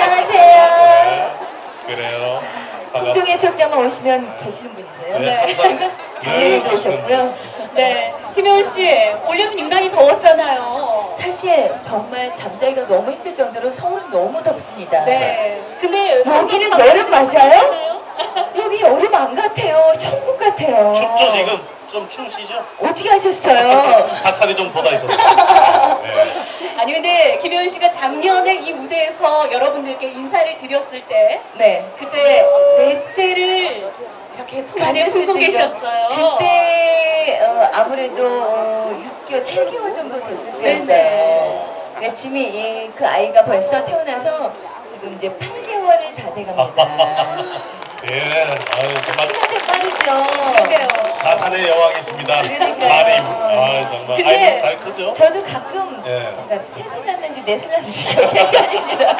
안녕하세요. 그래요. 송정 해수욕장만 오시면 계시는 분이세요? 네, 네. 항상 작년에도 늘 오셨고요. 네, 김혜연 씨 올여름 유난히 더웠잖아요. 사실 정말 잠자기가 너무 힘들 정도로 서울은 너무 덥습니다. 네. 근데 여기는 점점 여름 맞아요? 더워지잖아요. 여기 여름 안 같아요. 천국 같아요. 춥죠 지금? 좀 추우시죠? 어떻게 하셨어요? 닭살이 좀 돋아 있었어요. 네. 아니 근데 김혜연 씨가 작년에 이 무대에서 여러분들께 인사를 드렸을 때 네. 그때 넷째를 이렇게 품 안에 가졌을 품고 때죠. 계셨어요. 그때 아무래도 6개월, 7개월 정도 됐을 때였어요. 네, 지금 그 아이가 벌써 태어나서 지금 이제 8개월을 다 돼갑니다. 예, 아유, 정말 시간 좀 빠르죠. 그러게요. 가산의 여왕이십니다. 그러니까요. 마님, 아 정말. 근데 아이고 잘 크죠? 저도 가끔 네. 제가 셋을 낳는지 넷을 낳는지 그렇게 헷갈립니다.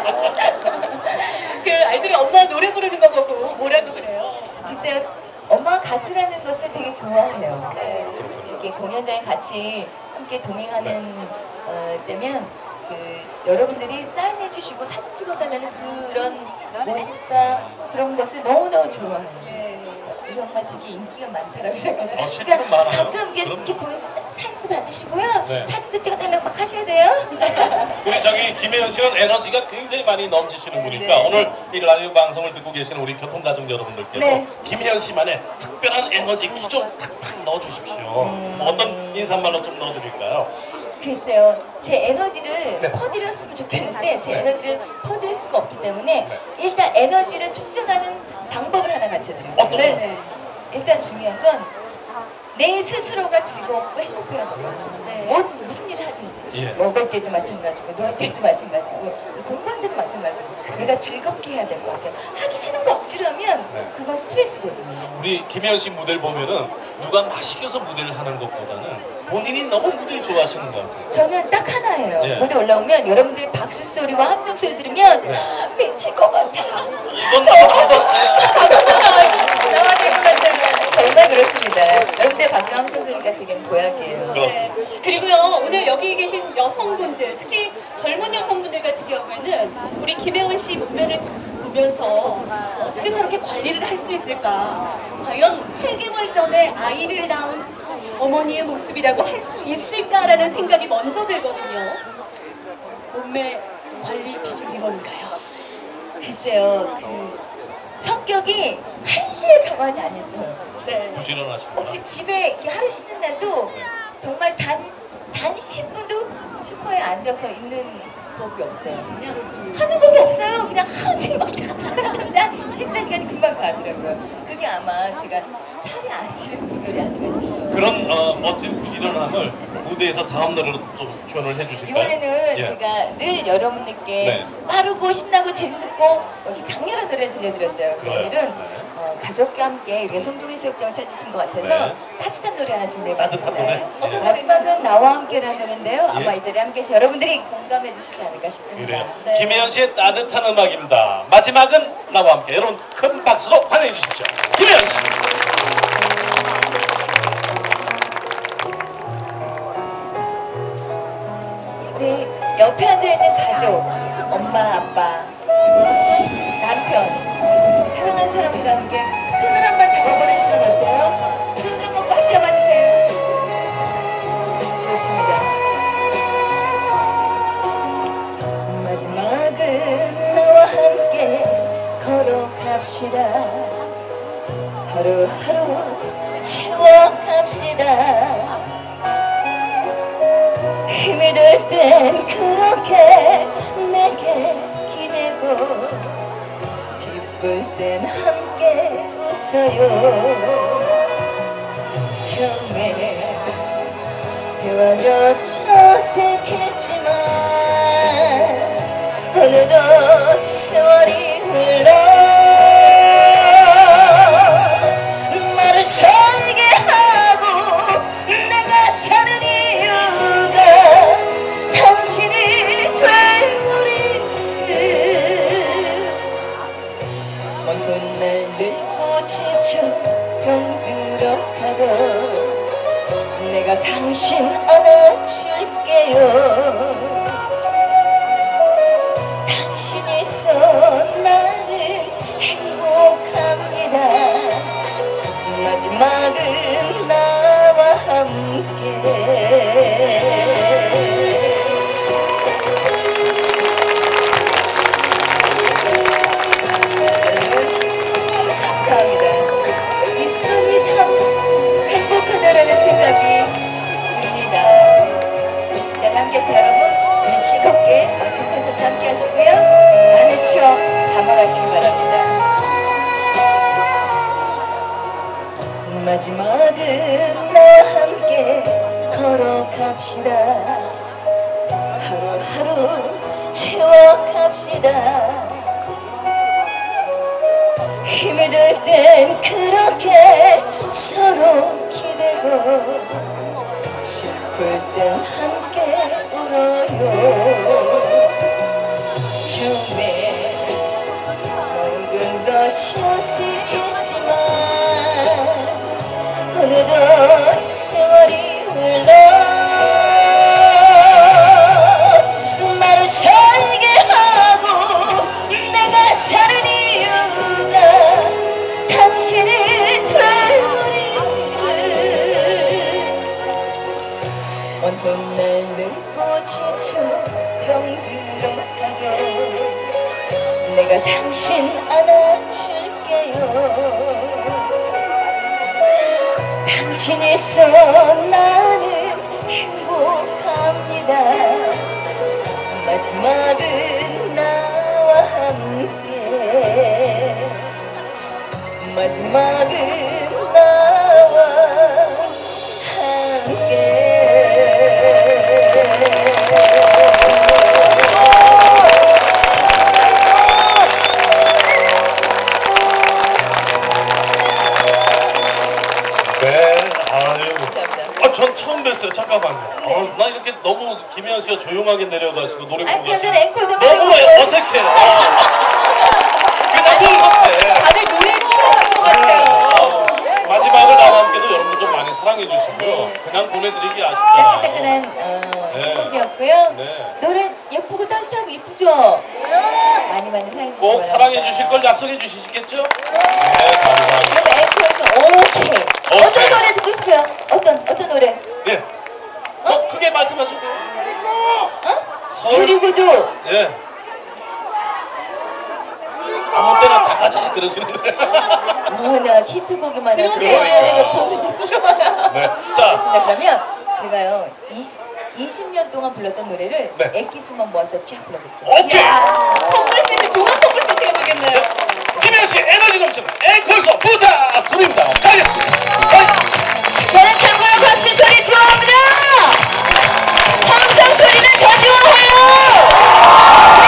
그 아이들이 엄마 노래 부르는 거 보고 뭐라고 그래요? 글쎄요, 엄마가 가수라는 것을 되게 좋아해요. 네. 이렇게 공연장에 같이 함께 동행하는 때면 여러분들이 사인해 주시고 사진 찍어달라는 그런 모습과 그런 것을 너무너무 좋아해요. 예. 우리 엄마 되게 인기가 많다라고 생각하시죠. 실제로 많아요. 가끔 이제 그럼요. 이렇게 보면 사진도 받으시고요. 네. 사진도 찍어달라고 막 하셔야 돼요. 우리 저기 김혜연 씨는 에너지가 굉장히 많이 넘치시는 분이니까 네. 오늘 이 라디오 방송을 듣고 계시는 우리 교통가족 여러분들께서 네. 김혜연 씨만의 특별한 에너지 기 좀 팍팍 넣어주십시오. 뭐 어떤 인사말로 좀 넣어드릴까요? 글쎄요, 제 에너지를 네. 퍼드렸으면 좋겠는데 제 네. 에너지를 퍼드릴 수가 없기 때문에 일단 에너지를 충전하는 방법을 하나 가르쳐드릴게요. 어떤 거요? 네네. 일단 중요한 건 내 스스로가 즐겁고 행복해야 돼요. 네. 뭐든지 무슨 일을 하든지 예. 먹을 때도 마찬가지고 놀 때도 마찬가지고 공부할 때도 마찬가지고 내가 즐겁게 해야 될 것 같아요. 하기 싫은 거 억지로 하면 네. 그건 스트레스거든요. 우리 김혜연 씨 무대를 보면은 누가 맛있게서 무대를 하는 것보다는 본인이 너무 무대를 좋아하시는 것 같아요. 저는 딱 하나예요. 예. 무대 올라오면 여러분들이 박수 소리와 함성 소리 들으면 미칠 것 같아요. 이건 나와 될것 같아요. 정말 그렇습니다. 여러분들 박수 함성 소리가 제겐 보약이에요. 그렇습니다. 그리고요, 오늘 여기 계신 여성분들, 특히 젊은 여성분들 같은 경우에는 우리 김혜원 씨 몸매를 다 보면서 어떻게 저렇게 관리를 할 수 있을까? 과연 8개월 전에 아이를 낳은 어머니의 모습이라고 할 수 있을까라는 생각이 먼저 들거든요. 몸매 관리 비결이 뭔가요? 글쎄요, 그 성격이 한시에 가만히 안 있어요. 네. 부지런하시구나. 혹시 집에 이렇게 하루 쉬는 날도 정말 단 10분도 슈퍼에 앉아서 있는 적이 없어요. 그냥 하는 것도 없어요. 그냥 하루 종일 막 갔다 갔다 합니다. 24시간이 금방 가더라고요. 그게 아마 제가 살이 안 찌는 비결이 아닌가 싶어요. 그런 멋진 부지런함을 무대에서 다음 노래로 좀 표현을 해주실까요? 이번에는 예. 제가 늘 여러분들께 네. 빠르고 신나고 재밌고 이렇게 강렬한 노래를 들려드렸어요. 그래서 그래요? 오늘은 네. 가족과 함께 이렇게 송정해수욕장을 찾으신 것 같아서 네. 따뜻한 노래 하나 준비해봤습니다. 따뜻한 노래? 어떤 예. 마지막은 나와 함께라는 노래인데요. 예. 아마 이 자리에 함께 계신 여러분들이 공감해 주시지 않을까 싶습니다. 그래요. 네. 김혜연 씨의 따뜻한 음악입니다. 마지막은 나와 함께 여러분 큰 박수로 환영해 주십시오. 김혜연 씨. 우리 옆에 앉아있는 가족, 엄마, 아빠, 그리고 남편, 사랑하는 사람과 함께 손을 한번 잡아보는 시간 어때요? 손을 한번 꽉 잡아주세요. 좋습니다. 마지막은 나와 함께 걸어갑시다. 하루하루 채워갑시다. 힘이 들 땐 그렇게 내게 기대고 기쁠 땐 함께 웃어요. 처음에 헤어져 어색했지만 어느덧 세월이 흘러 나를 살게 하고 내가 사는 이유가 당신이 되어버린지 먼 훗날 늙고 지쳐 병들어가도 내가 당신 안아줄게요. 당신이 있어 나는 행복합니다. 마지막은 나와 함께. 감사합니다. 이 순간이 참 행복하다라는 생각이 듭니다. 자, 함께 하신 여러분, 우리 즐겁게 멋진 콘서트 함께 하시고요. 많은 추억 담아가시기 바랍니다. 마지막은 나와 함께 걸어갑시다. 하루하루 채워갑시다. 힘이 들 땐 그렇게 서로 기대고 슬플 땐 함께 울어요. 처음에 모든 것이 어색했지만 어느덧 세월이 흘러 나를 살게 하고 내가 사는 이유가 당신이 되어버린지 먼 훗날 늙고 지쳐 병들어가도 내가 당신 안아줄게요. 당신이 있어 나는 행복합니다. 마지막은 나와 함께. 마지막은 나와 함께. 알았어요. 잠깐만요. 나 이렇게 너무 김혜연 씨가 조용하게 내려가시고 노래 부르고 그래서 계시는데 앵콜도 너무 어색해요. 그냥 어색해. 다들 노래에 취하신 것 같아요. 마지막을 나와 함께도 여러분 좀 많이 사랑해 주시고요. 네. 그냥 보내드리기 아쉽잖아요. 따끈따끈한 신곡이었고요. 네. 노래 예쁘고 따뜻하고 이쁘죠? 많이 많이 사랑해 주시기 꼭 바랍니다. 사랑해 주실 걸 약속해 주시겠죠? 네, 감사합니다. 그럼 앵콜에서 오케이. 어떤 노래 듣고 싶어요? 어떤 노래? 예. 크게 말씀하셔도 돼요. 그리고도 예. 아무 때나 다 가자 그러시는데. 워낙 히트곡이만 하고 그러게요. 노래해야 되고 고민이 필요하다. 네. 자, 좋습니다. 그러면 제가요 20년 동안 불렀던 노래를 네. 엑기스만 모아서 쫙 불러드릴게요. 오케이. 선물 세트, 종합 선물 세트가 되겠네요. 김혜연 씨 에너지 넘치는 앵콜송 부탁드립니다. 가겠습니다. 저는 참고로 박수 소리 좋아합니다. 함성 소리는 더 좋아해요.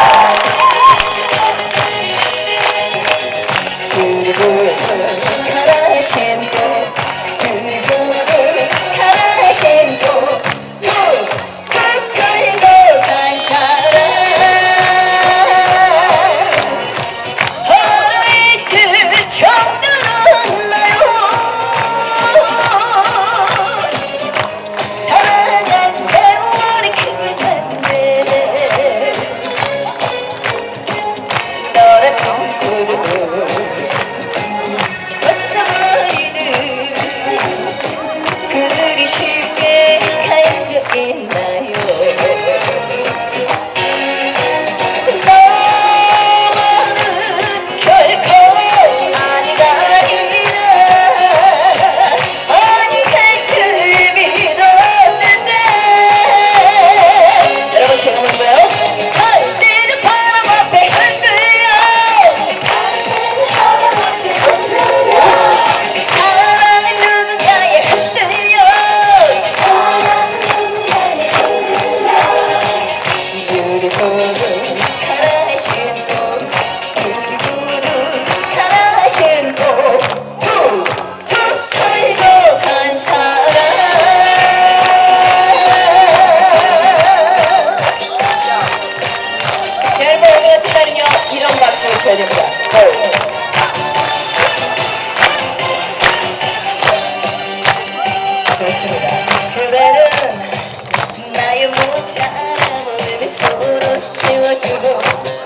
그리고 가라 신고 그리고 가라 신고 툭툭 끌고 간 사람 허리들 정도로 나요 사랑한 세월이 끝났네 너라 정도로 벗어버리듯 그리 쉽게 갈 수 있나요 너는 결코 아니라 아니 할 줄 믿었는데 여러분 제가 뭔가요? 떨리는 바람 앞에 흔들려 사랑은 누군가에 흔들려 그리고는 가라 신고 그리고는 가라 신고 툭툭 끌고 간 사람 여러분 오늘 같은 날은요 이런 박수 쳐야 됩니다. 좋습니다. 그대는 나의 모자람을 서로 채워주고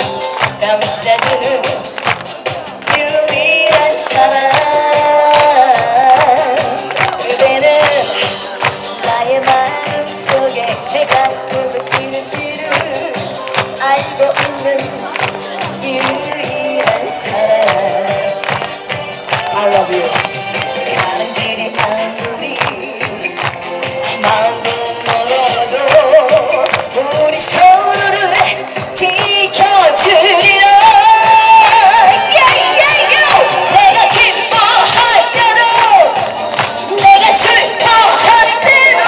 감싸주는 유일한 사람 그대는 나의 마음속에 내가 누구 지는지를 알고 있는 유일한 사람 I love you 가는 길이 아무리 마음도 멀어도 우리 서로를 지켜주리라 내가 기뻐할 때도 내가 슬퍼할 때도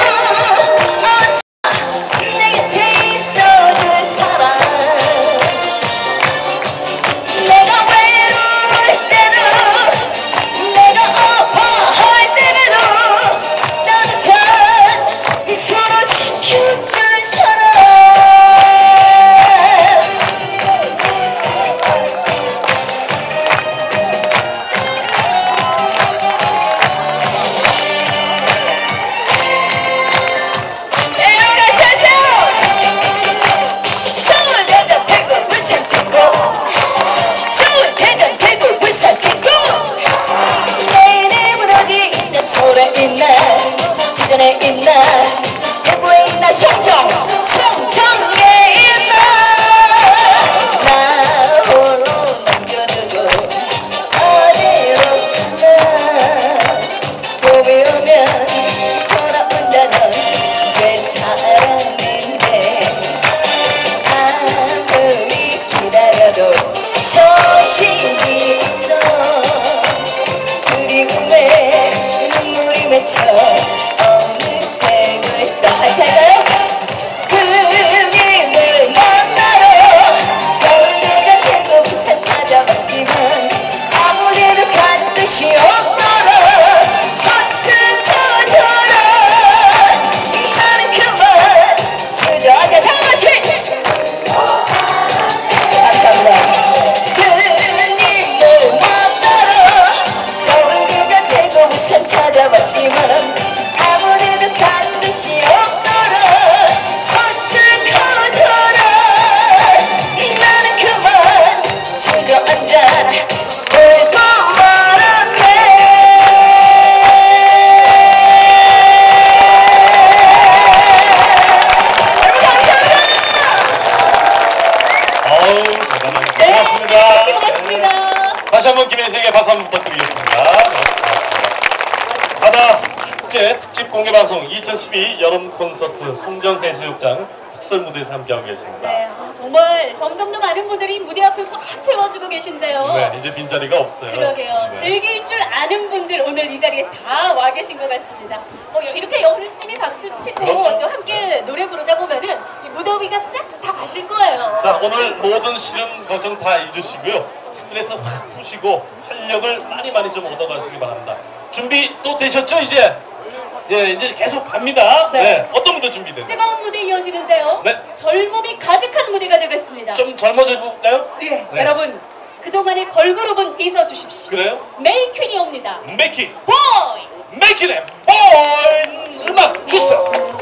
언제나 내 곁에 있어줄 사람 내가 외로울 때도 내가 아파할 때에도 따뜻한 미소로 지켜줄 사람 여러분 같이 하세요 서울 대전 대구 부산 친구 서울 대전 대구 부산 친구 내 이름은 어디 있나 서울에 있나 부산에 있나 대구에 있나 송정에 있나 나 홀로 남겨두고 어디로 가 봄이 오면 돌아온다던 그 사람인데 아무리 기다려도 소식이 없어 그리움에 눈물이 맺혀 어느새 벌써 같이 할까요? 그님을 만나러 서울 대전 대구 부산 찾아봤지만 아무데도 간 듯이 없더라 버스 타더라 팬들에게 박수 한번 부탁드리겠습니다. 네, 고맙습니다. 바다 축제 특집 공개 방송 2012 여름 콘서트 송정해수욕장 특설 무대에서 함께하고 계십니다. 네, 정말 점점 더 많은 분들이 무대 앞을 꽉 채워주고 계신데요. 네, 이제 빈자리가 없어요. 그러게요. 네. 즐길 줄 아는 분들 오늘 이 자리에 다 와 계신 것 같습니다. 이렇게 열심히 박수 치고 그럼요. 또 함께 노래 부르다 보면은 이 무더위가 싹 다 가실 거예요. 자, 오늘 모든 시름 걱정 다 잊으시고요. 스트레스 확 푸시고 활력을 많이 좀 얻어가시기 바랍니다. 준비 또 되셨죠? 이제? 예, 이제 계속 갑니다. 네. 네. 어떤 무대 준비됐나요? 뜨거운 무대 이어지는데요. 네. 젊음이 가득한 무대가 되겠습니다. 좀 젊어져 볼까요? 네, 네. 여러분 그동안의 걸그룹은 잊어주십시오. 그래요? 메이퀸이 옵니다. 메이킹, 보이! 메이킹의 보이 음악 주세요.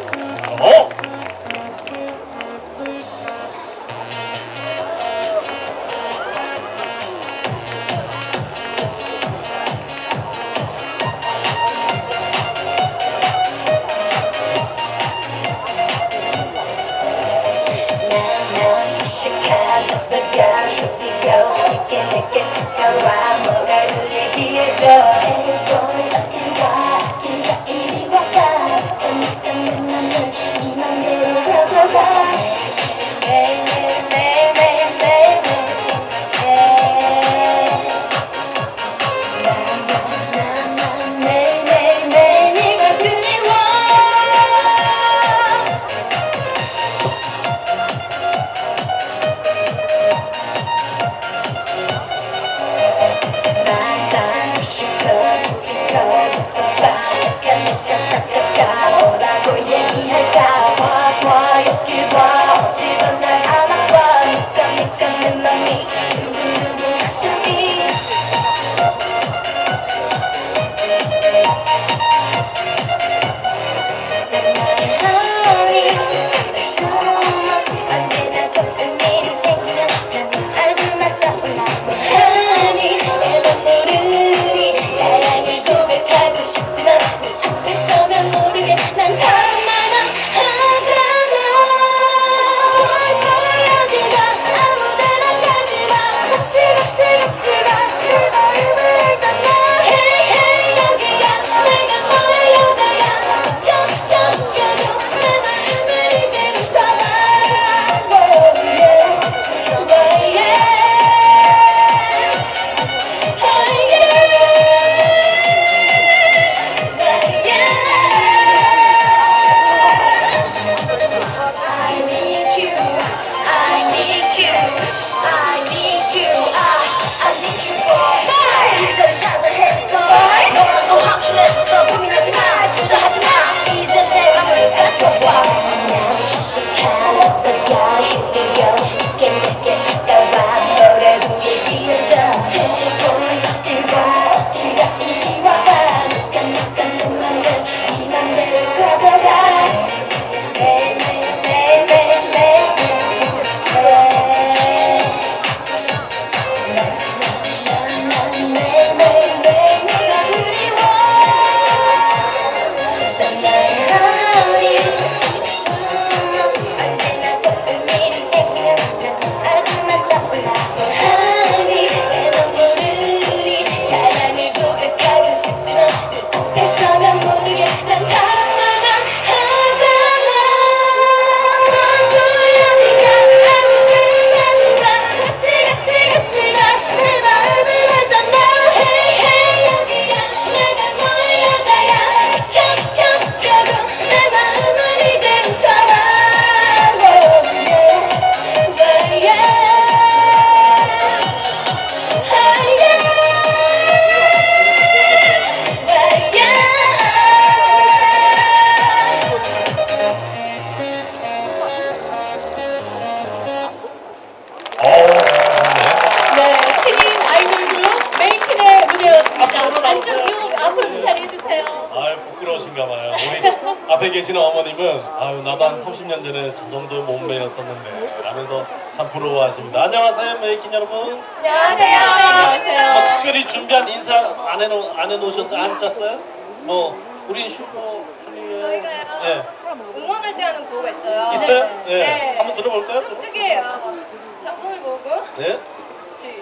부끄러우신가 봐요. 우리 앞에 계시는 어머님은 아유 나도 한 30년 전에 저 정도의 몸매였었는데 라면서 참 부러워하십니다. 안녕하세요 메이킹 여러분. 안녕하세요. 안녕하세요. 뭐 특별히 준비한 인사 안 해놓으셨어요? 안 짰어요? 뭐 우린 슈퍼주니어 저희가요. 예. 응원할 때 하는 구호가 있어요. 있어요? 예. 네. 한번 들어볼까요? 좀 특이해요. 자, 손을 모으고 네. 시작.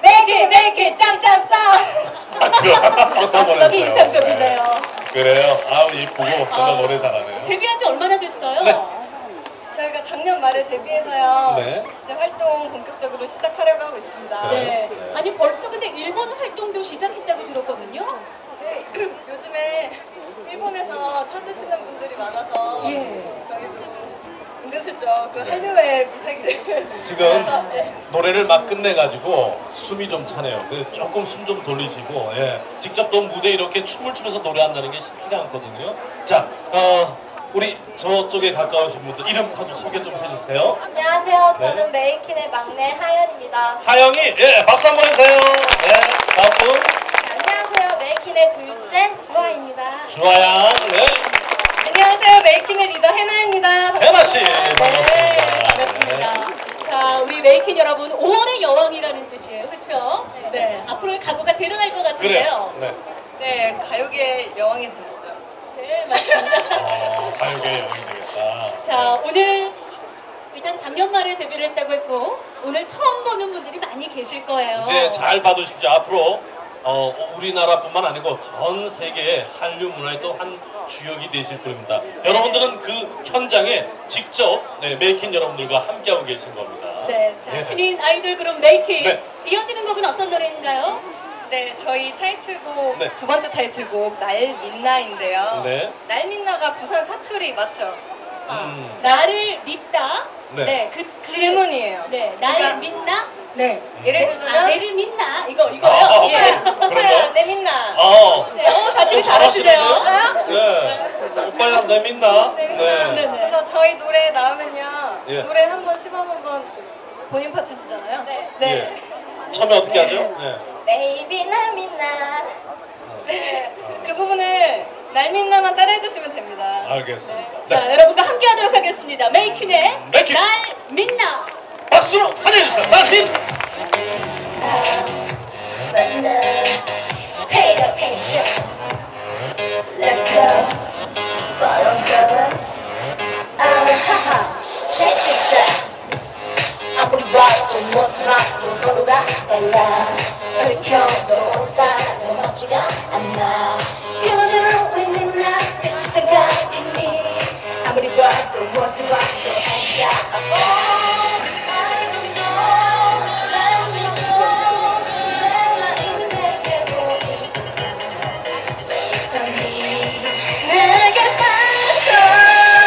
make it 짱짱짱. 마지막이 인상적이네요. 그래요. 아우 이쁘고 정말 노래 잘하네요. 데뷔한 지 얼마나 됐어요? 네. 저희가 작년 말에 데뷔해서요. 네. 이제 활동 본격적으로 시작하려고 하고 있습니다. 네. 아니 벌써 근데 일본 활동도 시작했다고 들었거든요. 네, 요즘에 일본에서 찾으시는 분들이 많아서 예. 저희도 은근슬쩍 그 한류의 물타기를 지금 그래서, 네. 노래를 막 끝내가지고 숨이 좀 차네요. 조금 숨 좀 돌리시고, 예. 직접 또 무대 이렇게 춤을 추면서 노래한다는 게 쉽지가 않거든요. 자, 우리 저쪽에 가까우신 분들 이름 한번 소개 좀 해주세요. 안녕하세요. 네. 저는 메이킨의 막내 하연입니다. 하영이, 예, 박수 한번 해주세요. 네, 다음 분. 안녕하세요. 메이킨의 둘째 주아입니다. 주아양, 네. 안녕하세요. 메이킨의 리더 해나입니다. 해나씨, 네, 반갑습니다. 반갑습니다. 자, 우리 메이킨 여러분, 5월의 여왕이라는 뜻이에요, 그렇죠? 네. 앞으로의 각오가 대단할 것 같은데요. 그래요. 네. 네, 가요계의 여왕이 되었죠. 네, 맞습니다. 가요계의 영웅이 되겠다. 자, 오늘 일단 작년 말에 데뷔를 했다고 했고 오늘 처음 보는 분들이 많이 계실 거예요. 이제 잘 봐두십시오. 앞으로 우리나라뿐만 아니고 전 세계의 한류 문화의 또 한 주역이 되실 분입니다. 여러분들은 그 현장에 직접 메이킨 여러분들과 함께하고 계신 겁니다. 네, 자, 신인 아이돌 그룹 메이킨. 네. 이어지는 곡은 어떤 노래인가요? 네, 저희 타이틀곡 네. 두 번째 타이틀곡 날 민나인데요. 네. 날 민나가 부산 사투리 맞죠? 나를 믿다. 네. 그 질문이에요. 네, 나를 그러니까 믿나? 네. 예를 아, 들자면 내를 믿나? 이거요. 아, 예. 오빠야 내 민나. 네, 사투리 잘하시네요. 네. 오빠야 내 믿나? 내 민나. 네. 그래서 저희 노래 나오면요. 예. 노래 한번 시범 한번 본인 파트시잖아요. 네. 예. 처음에 어떻게 하죠? 네. 베이비 날 민나. 네. 그 부분을 날 민나만 따라해 주시면 됩니다. 알겠습니다. 자, 여러분과 함께 하도록 하겠습니다. 메이킨의 메이킨. 날 믿나? 박수로 환영해주세요. 마틴! Pay attention. Let's go. Follow the us. Check this out. 아무리 와도 모습만도 서로가 달라. 그렇게도 스타일도 맞지가 않나. 뛰어들어 있는 나 다시 생각이니. 아무리 봐도 모습만도 하지 않아. I don't know. Let me go. 내 마음 내게 보이. 내게 빠져.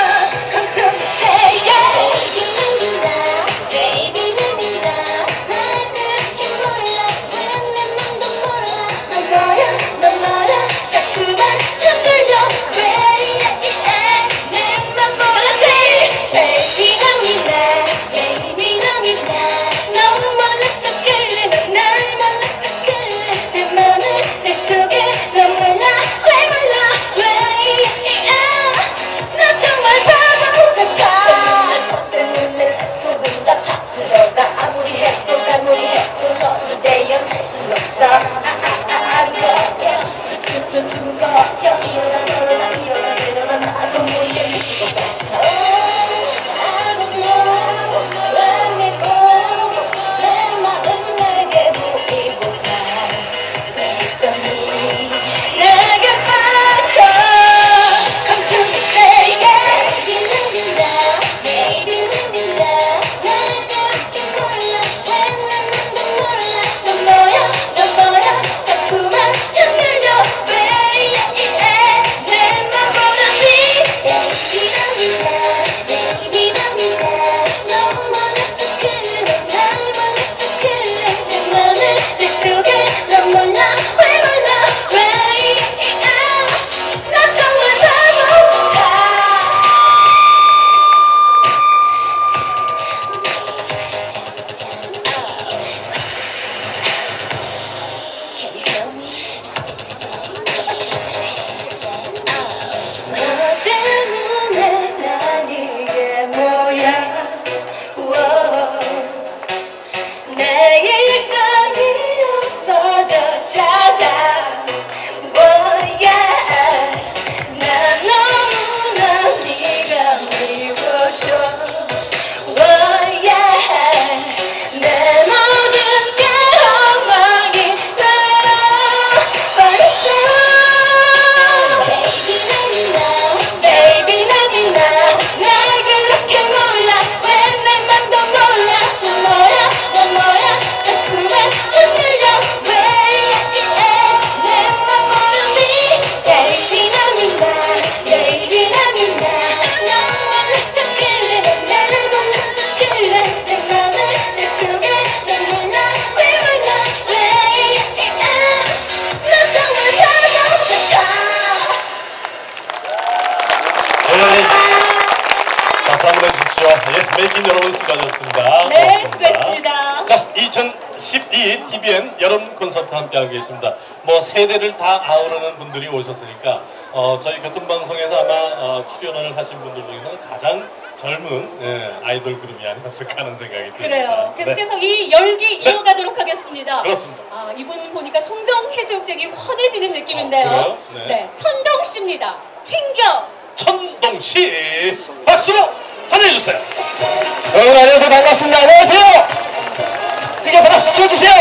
박수 한번 해주십시오. 예, 메이킹 여러분 수고하셨습니다. 네, 고맙습니다. 수고했습니다. 자, 2012 TVN 여름 콘서트 함께하고 계십니다. 뭐 세대를 다 아우르는 분들이 오셨으니까 저희 교통방송에서 아마 출연을 하신 분들 중에서는 가장 젊은 아이돌 그룹이 아니었을까 하는 생각이 듭니다. 그래요. 계속해서 이 열기 이어가도록 하겠습니다. 그렇습니다. 아, 이분 보니까 송정 해수욕장이 환해지는 느낌인데요. 그래요? 네, 천동 씨입니다. 튕겨. 천동 씨 박수로 환영해 주세요. 여러분 안녕하세요. 반갑습니다. 안녕하세요. 크게 박수 쳐주세요.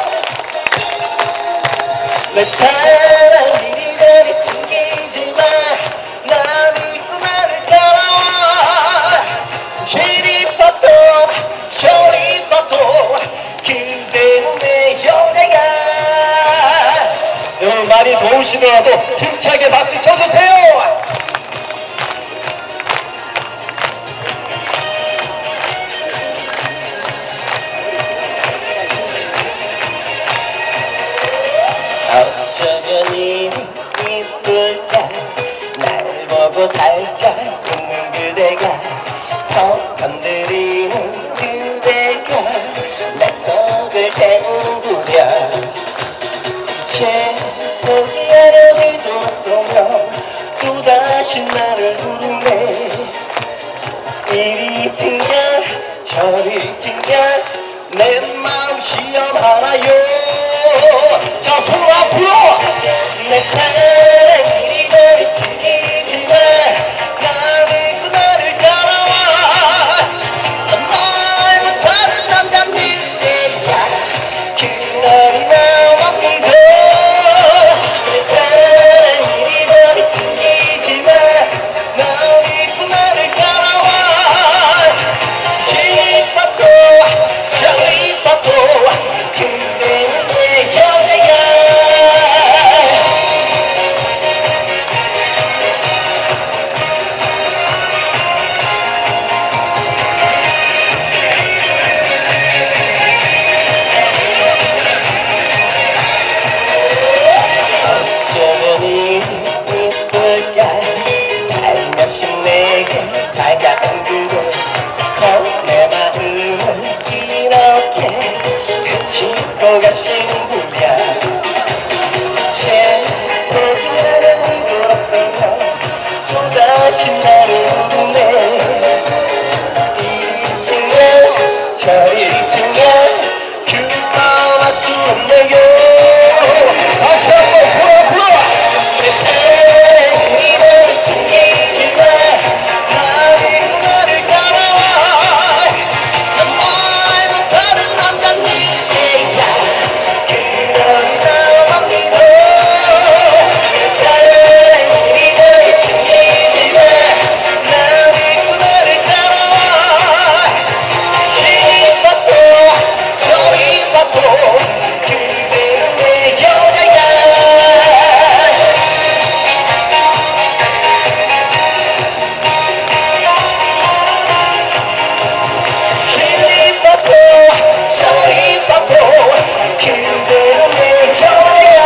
내 사랑 이리저리 튕기지마. 나 믿고 나를 따라와. 이리 봐도 저리 봐도 그대는 내 여자야. 여러분 많이 더우시더라도 힘차게 박수 쳐주세요. 어쩌면 이쁠까. 날 보고 살짝 웃는 그대가 턱 건드리는 그대가 내 속을 헹구려. 이제 포기하려 해뒀으며 또다시 나를 부르네. 이리 튕겨 저리 튕겨 내 마음 시험하나요. 자, 손 앞으로. 내 사랑 이리저리 튕기지마. 나를 그 나를 따라와. 넌 말고 다른 남자들이야. 그날이 나만 믿어. 내 사랑 이리저리 튕기지마. 나를 그 나를 따라와. 이리 봐도 저리 봐도 그대는 내 여자야. 어쩌면 이쁠까. 살며시 내게 다가온 그대 내 마음을 이렇게 훔치고 가시는구나. 제 포기하는 돌았으며 또다시 나를 부르네. 이리 튕겨 저리 튕겨 그 마음 알 수 없네요. 다시 한번 손 앞으로. 내 사랑 이리저리 튕기지마. 나를 나를 따라와. 넌 말고 다른 남자들이야. 그러니 나만 믿어. 내 사랑 이리저리 튕기지마. 나를 나를 따라와. 이리 봐도 저리 봐도 그대는 내 여자야. 이리 봐도 저리 봐도 그대는 내 여자야.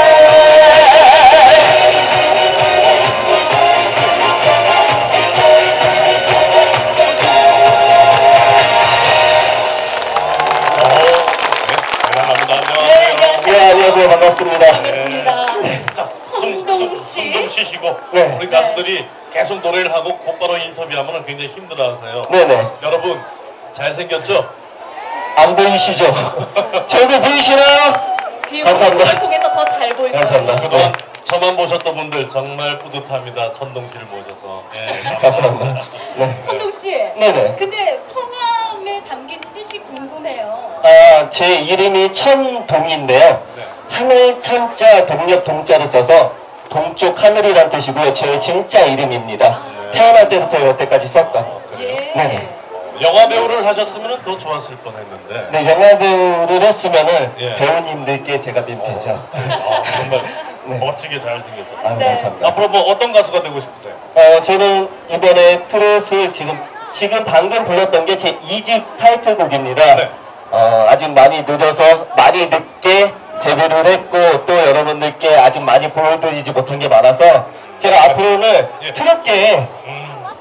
대단합니다. 네, 안녕하세요. 안녕하세요. 네, 안녕하세요. 반갑습니다. 반갑습니다. 자, 천동 씨. 숨 좀 쉬시고 네. 우리 가수들이 계속 노래를 하고 곧바로 인터뷰하면 굉장히 힘들어하세요. 네네. 여러분 잘생겼죠? 안 보이시죠? 제 얼굴 보이시나요? 뒤에 감사합니다. 모습을 통해서 더 잘 보일 거예요. 감사합니다. 그동안 저만 보셨던 분들 정말 뿌듯합니다. 천동 씨를 모셔서. 예. 감사합니다. 네. 천동 씨. 네네. 근데 성함에 담긴 뜻이 궁금해요. 아, 제 이름이 천동인데요. 네. 하늘 천자 동력 동자를 써서 동쪽 하늘이란 뜻이고요. 제 진짜 이름입니다. 태어날 때부터 여태까지 썼던. 예. 네네. 영화 배우를 하셨으면 더 좋았을 뻔했는데. 네, 영화 배우를 했으면은 예. 배우님들께 제가 민폐죠. 정말 네. 멋지게 잘생겼어요. 아, 네. 감사합니다. 앞으로 뭐 어떤 가수가 되고 싶으세요? 저는 이번에 트롯을 지금 방금 불렀던 게 제 2집 타이틀곡입니다. 네. 아직 많이 늦어서 많이 늦게 데뷔를 했고 또 여러분들께 아직 많이 보여드리지 못한 게 많아서 제가 앞으로는 예. 트롯계에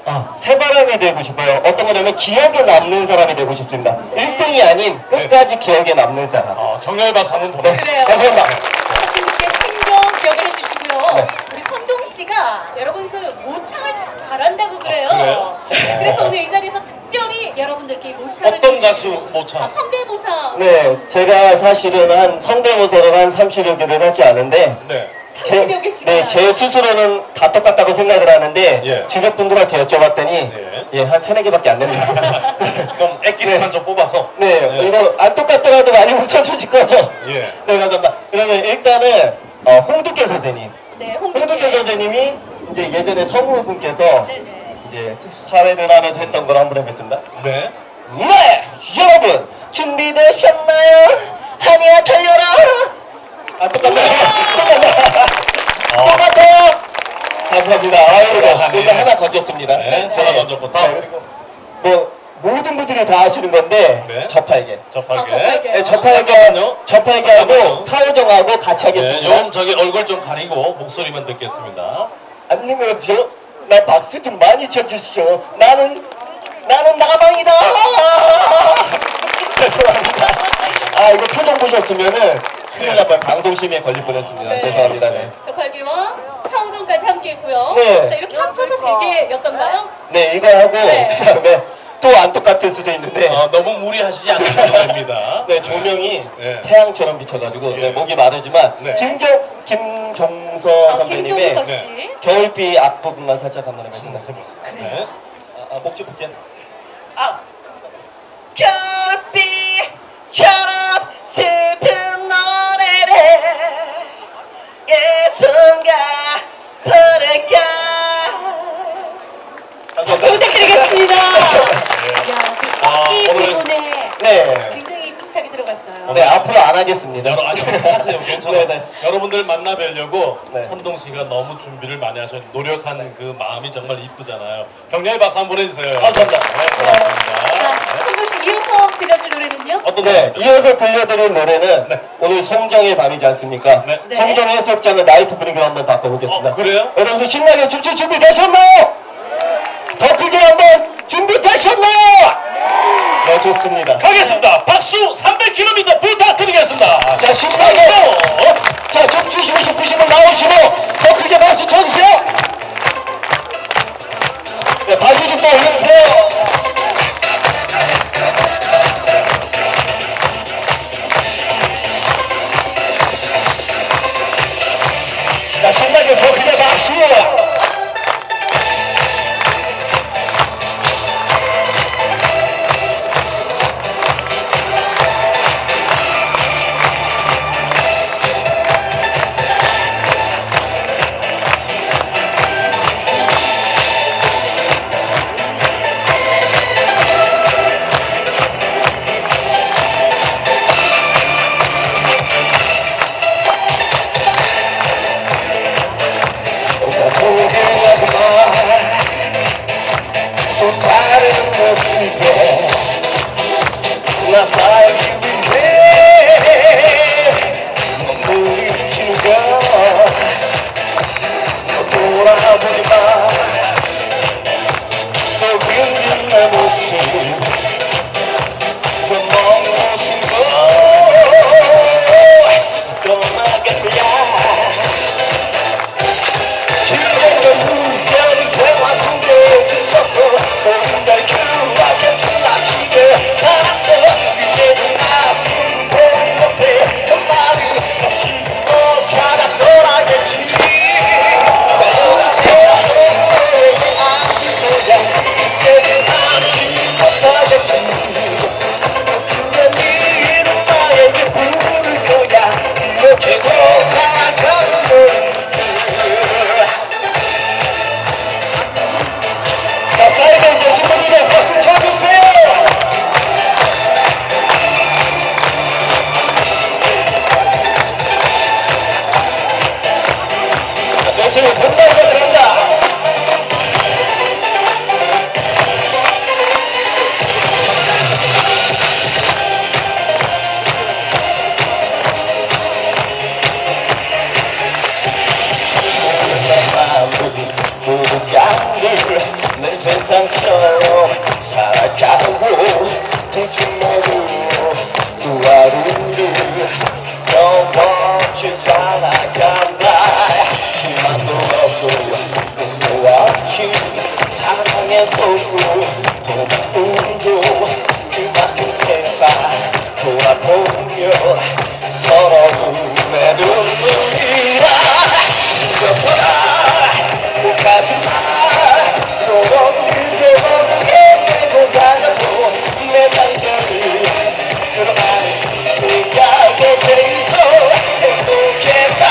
새바람이 되고 싶어요. 어떤 거냐면 기억에 남는 사람이 되고 싶습니다. 1등이 아닌 끝까지 기억에 남는 사람. 경렬 박수 한번 보내주세요. 그래요. 감사합니다. 박희웅 씨의 팀도 기억을 해주시고요. 네. 우리 천동 씨가 여러분 그 모창을 참 잘한다고 그래요. 그래요? 그래서 오늘 이 자리에서 특별히 여러분들께 이 모창을 어떤 가수 모창? 성대모사. 네, 제가 사실은 한 성대모사를 한 30여 개를 할 줄 아는데 네. 30여 개씩이나. 네, 제 스스로는 다 똑같다고 생각을 하는데 예. 주변 분들한테 여쭤봤더니 한 3-4개밖에 안 됩니다. 그럼 엑기스만 좀 뽑아서. 네, 예. 이거 안 똑같더라도 많이 웃어주실 거죠? 예. 네, 감사합니다. 그러면 일단은 홍두깨 선생님. 네, 홍두깨 선생님이 이제 예전에 성우분께서 네네. 이제 사회를 하면서 했던 걸 한번 해보겠습니다. 네. 네! 여러분! 준비되셨나요? 하니야 달려라! 똑같나요? 똑같아요! 감사합니다. 아유, 이거 하나 건졌습니다. 네. 하나 던졌고 다음. 그리고 뭐 모든 분들이 다 아시는 건데 네. 저팔계. 저팔계. 저팔계. 네, 잠깐만요. 저팔계하고 잠깐만요. 사회정하고 같이 네, 하겠습니다. 요 저기 얼굴 좀 가리고 목소리만 듣겠습니다. 안녕하세요. 나 박수 좀 많이 쳐주시죠. 나는 나방이다. 죄송합니다. 이거 표정 보셨으면은 큰일 날 뻔 방송심에 걸릴 뻔했습니다. 네. 죄송합니다. 네. 저팔계와 사우정까지 함께했고요. 네. 자, 이렇게 합쳐서 3개였던가요? 네, 이거 하고 네. 그다음에 또 안 똑같을 수도 있는데. 너무 무리하시지 않으셔도 됩니다. 네, 조명이 네. 태양처럼 비춰가지고 예. 네, 목이 마르지만 네. 김종서 선배님의 김종서 씨. 겨울비 앞부분만 살짝 한번 해보겠습니다. 해보겠습니다. 네. 목 좀 풀게. 겨울비처럼 슬픈 노래를 예순간 부를까. 박수 부탁드리겠습니다. 야, 이 오늘- 부분에 네. 굉장히 비슷하게 들어갔어요. 네, 앞으로 안 하겠습니다. 하세요. 괜찮아요. 네, 네. 여러분들 만나 뵈려고 네. 천동 씨가 너무 준비를 많이 하셔 노력한 그 마음이 정말 이쁘잖아요. 격려의 박수 한번 보내주세요. 감사합니다. 네, 고맙습니다. 자, 천동 씨 이어서 들려줄 노래는요? 어떤 네, 노래? 이어서 들려드릴 노래는 오늘 송정의 밤이지 않습니까? 네. 네. 송정 해수욕장의 나이트 분위기를 한번 바꿔보겠습니다. 그래요? 여러분들 신나게 춤출 준비 되셨나요? 더 크게 한번 준비되셨나요? 네, 좋습니다. 가겠습니다. 박수 300km 부탁드리겠습니다. 자, 신나게. 자, 춤 추시고 싶으신 분 나오시고 더 크게 박수 쳐주세요. 네, 바지 좀 더 올려주세요. 자, 신나게 더 크게 박수. 또 다른 모습에 나 살기 위해 눈물이 지겨 돌아보지 마 저 그린 내 모습 저 먼 모습으로 떠나갈 거야 지금은 물결이 되와 두개 주셨어 오늘 그와게 지나치게 살았어 이제는 아픈 봄 못해 그 말이 다시 또 찾아 떠나겠지 내가 태어나게 아닌 거야 이제는 안심 못하겠지 그래 네 이름 나에게 부를 거야 이렇게 돌아가는 걸 자, 사이드에 계신 분들 박수 쳐주세요! 자, 열심히 본방송 들어간다! 모든 양들 내 세상 세상처럼 살아가고 대충 모두 그 하루를 너없이 살아간다. 희망도 없고 꿈도 없이 사랑에서도 도움도 그만큼 세상 돌아보며 서로 눈에 눈물이라 잊어버라 못 가지마. 서로 잊어버리게 되고 가져도 내 당장을 그동안 생각에 대해서 행복했다.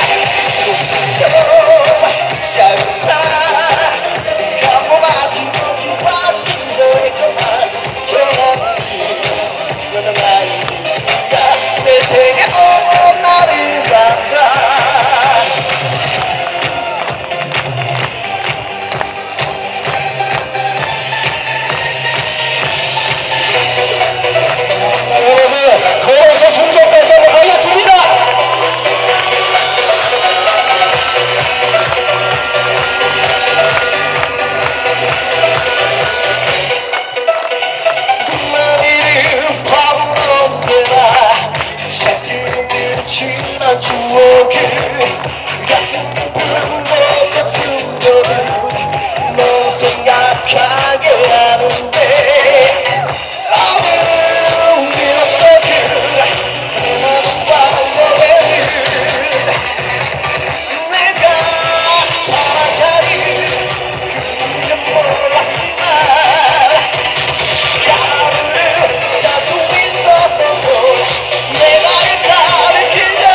얇은 사랑 가보마기 없이 빠진 너의 것만 전화하니 너는 아니니까 내 세계 오고 나를 간다. 여러분 걸어서 송정까지 한번 가겠습니다. 나이는 바로 언제나 샤트를 지난 추억을 가슴 불러서 숨겨둔 너 생각하게 하는데 어느 미웠어들 나는 반대를 내가 살아가는 그는 몰랐지만 가을을 짤 수 있었던 걸 내가 가르치려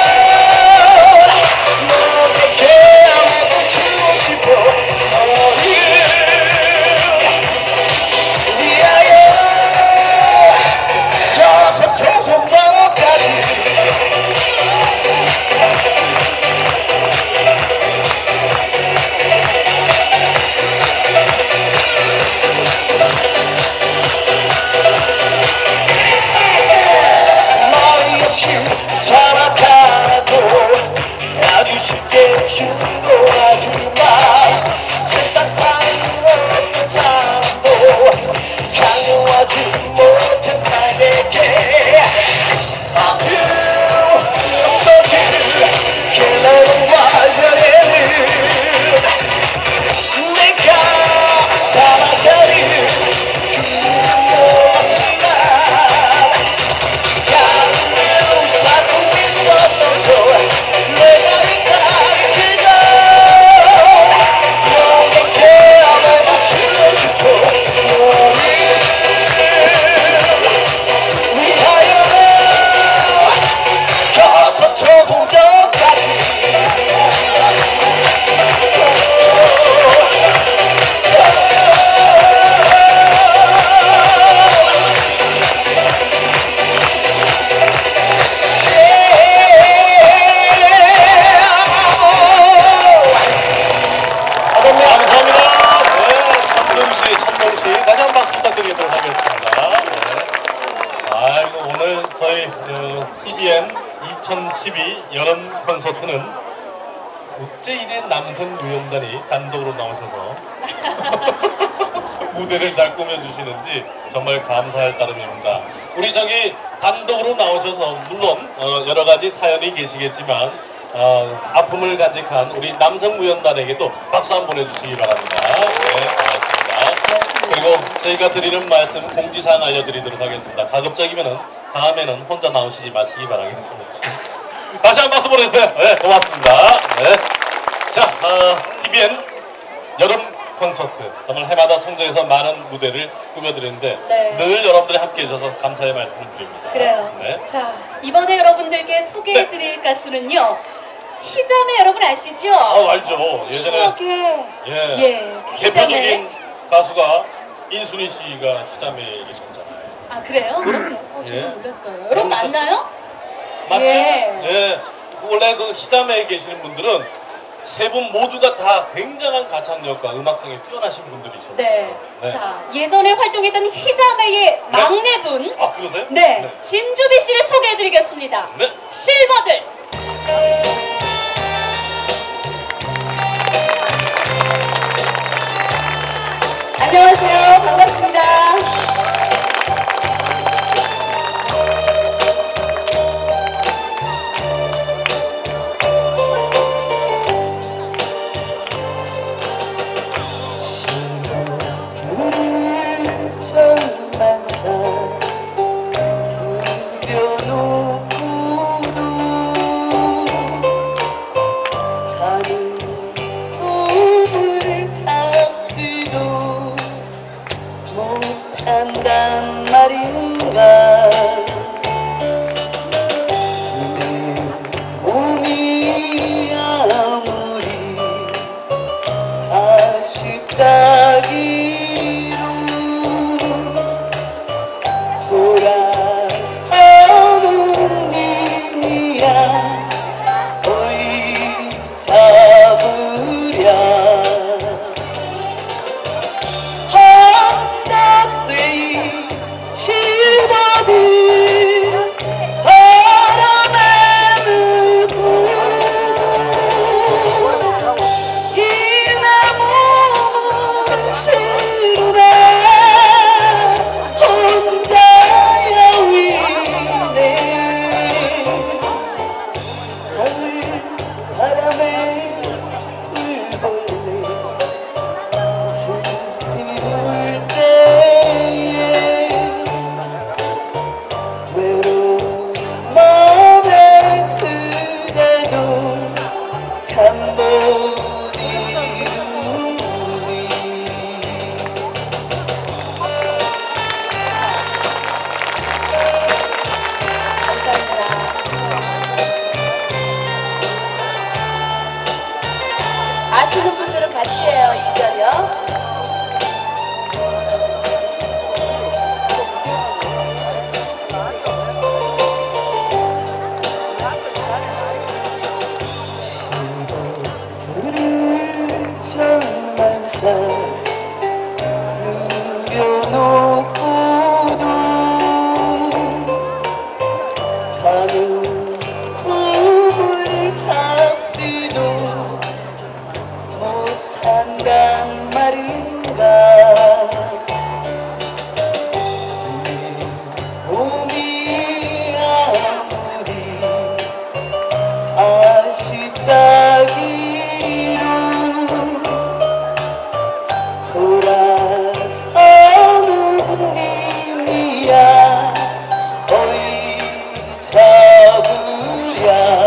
너에게 아무도 주고 싶어 너를 위하여 저서 저 손가락까지 마음이 없이 살아가도 아주 쉽게 충고하지마. 세상 사는 어떤 사람도 강요하지 못해 나에게 아픈 없어질 길러와 여행을 내가 살아가는 그는 무엇이나 가을을 살수 있었던 걸 내가 가르치려 너에게 아무도 주고 싶어 너를 위하여 걸어서 저 송정까지 아동님 감사합니다. 천동씨 다시 한 번 박수 부탁드리도록 하겠습니다. 네. 아이고 오늘 저희 TVN 2012 여름 콘서트는 어째 이래 남성 무용단이 단독으로 나오셔서 무대를 잘 꾸며주시는지 정말 감사할 따름입니다. 우리 저기 단독으로 나오셔서 물론 여러 가지 사연이 계시겠지만 아픔을 간직한 우리 남성 무용단에게도 박수 한번 보내주시기 바랍니다. 네, 고맙습니다. 그리고 저희가 드리는 말씀 공지사항 알려드리도록 하겠습니다. 가급적이면은 다음에는 혼자 나오시지 마시기 바라겠습니다. 다시 한 번 박수 보내주세요. 네, 고맙습니다. 네. 자, TVN 여름 콘서트 정말 해마다 송정에서 많은 무대를 꾸며드리는데 네. 늘 여러분들이 함께 해주셔서 감사의 말씀을 드립니다. 그래요. 네. 자, 이번에 여러분들께 소개해드릴 가수는요. 희자매 여러분 아시죠? 알죠. 예전에 추억의 그 희자매. 대표적인 가수가 인순이 씨가 희자매에 계셨잖아요. 아 그래요? 그럼요. 저는 예. 몰랐어요. 여러분 맞나요? 맞죠? 예. 예. 원래 그 희자매에 계시는 분들은 세 분 모두가 다 굉장한 가창력과 음악성이 뛰어나신 분들이셨어요. 네. 네. 자, 예전에 활동했던 희자매의 막내분. 아, 그러세요? 네. 진주비 씨를 소개해드리겠습니다. 네. 실버들. 안녕하세요. 반갑습니다. 천만사 누려놓고도 가는 꿈을 참지도 못한단 말인가. 내 몸이 아무리 아쉽다기로 돌아서는 님이야 어이 잡으랴. 한낮되이 실버들 바람에 누고 이 나무는 시루나 혼자여 위네. 가을 바람에 불벌레 숲이울 때에 외로운 마음에 그대도 참 못 이루리. 감사합니다. 아시는 분들은 같이 해요. 2절이요. 물을 천만사 누려놓고도 가는 꿈을 참지도 못한단 말인가. 내 몸이 아무리 아쉽다기로 돌아서는 님이야 어이 잡으랴.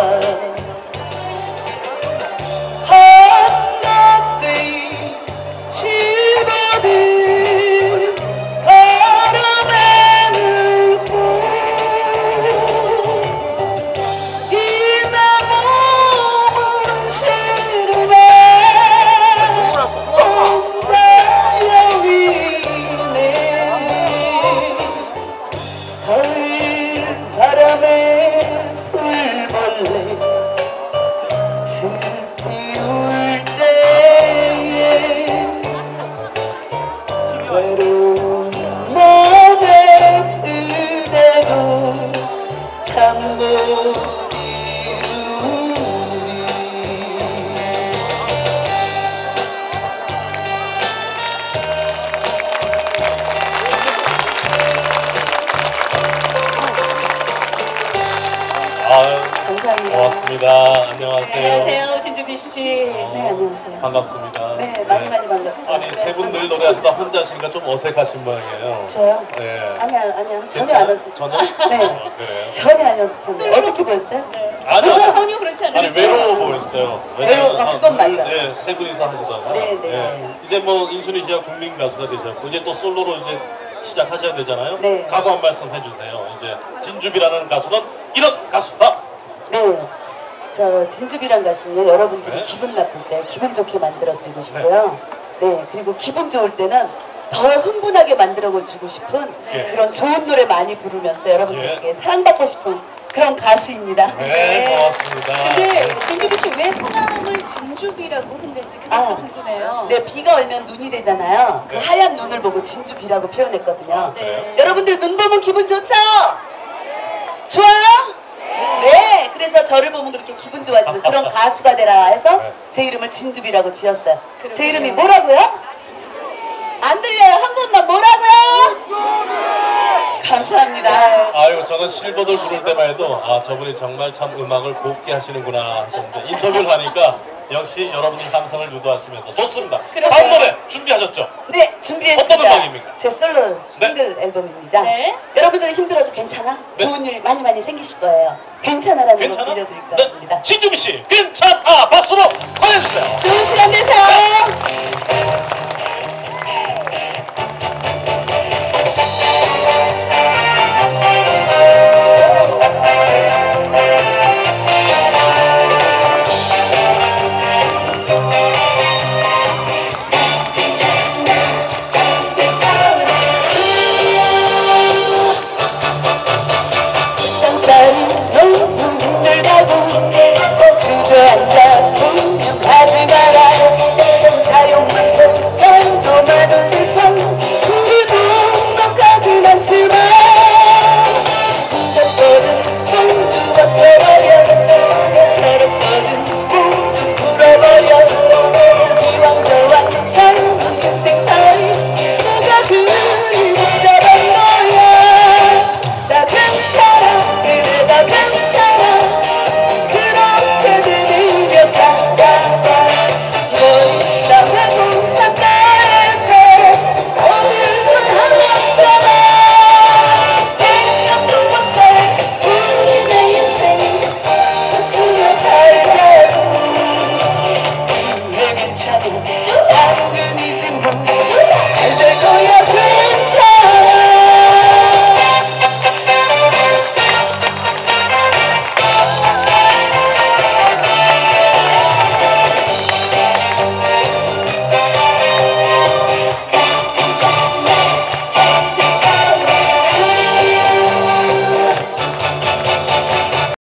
한낮되이 실버들 바람에 누고 이 나무는 시루나 혼자여 위네. 가을 바람에 불벌레 숲이 울 때에 외로운 마음에 그대도 참 못 이루리. 아유, 감사합니다. 고맙습니다. 안녕하세요. 안녕하세요, 진주비 씨. 네, 안녕하세요. 반갑습니다. 네, 많이 반갑습니다. 아니 세 분 늘 노래하시다 혼자시니까 좀 어색하신 모양이에요. 저요? 네. 아니야, 전혀 안 어색해요. 전혀? 네. 그래요. 전혀 안 어색해요. 어색해 보였어요? 아니요. 전혀 그렇지 않아요. 아니 외로워 보였어요. 그건 맞아. 네, 세 분이서 하시다가. 네, 네. 이제 뭐 인순이 씨가 국민 가수가 되셨고 이제 또 솔로로 이제 시작하셔야 되잖아요. 네. 각오 한 말씀 해주세요. 이제 진주비라는 가수는 이런 가수다. 네. 저 진주비란 가수는요, 여러분들이 네. 기분 나쁠 때 기분 좋게 만들어 드리고 싶고요. 네. 그리고 기분 좋을 때는 더 흥분하게 만들어 주고 싶은 네. 그런 좋은 노래 많이 부르면서 여러분들에게 예. 사랑받고 싶은 그런 가수입니다. 네, 고맙습니다. 근데 진주비 씨 왜 성함을 진주비라고 했는지 그것도 궁금해요. 네, 비가 얼면 눈이 되잖아요. 그 네. 하얀 눈을 보고 진주비라고 표현했거든요. 네. 여러분들 눈 보면 기분 좋죠? 좋아요? 네, 그래서 저를 보면 그렇게 기분 좋아지는 그런 가수가 되라 해서 제 이름을 진주비라고 지었어요. 제 이름이 뭐라고요? 안 들려요? 감사합니다. 아유, 저는 실버들 부를 때만 해도 아, 저분이 정말 참 음악을 곱게 하시는구나 하셨는데 인터뷰를 하니까 역시 여러분이 감성을 유도하시면서 좋습니다. 다음 노래 준비하셨죠? 네, 준비했습니다. 어떤 음악입니까? 제 솔로 싱글 앨범입니다. 네. 여러분들 힘들어도 괜찮아? 네. 좋은 일 많이 생기실 거예요. 괜찮아라는 괜찮아? 거 들려드릴 네. 겁니다. 신주미 씨, 괜찮아! 박수로 환영해주세요. 좋은 시간 되세요.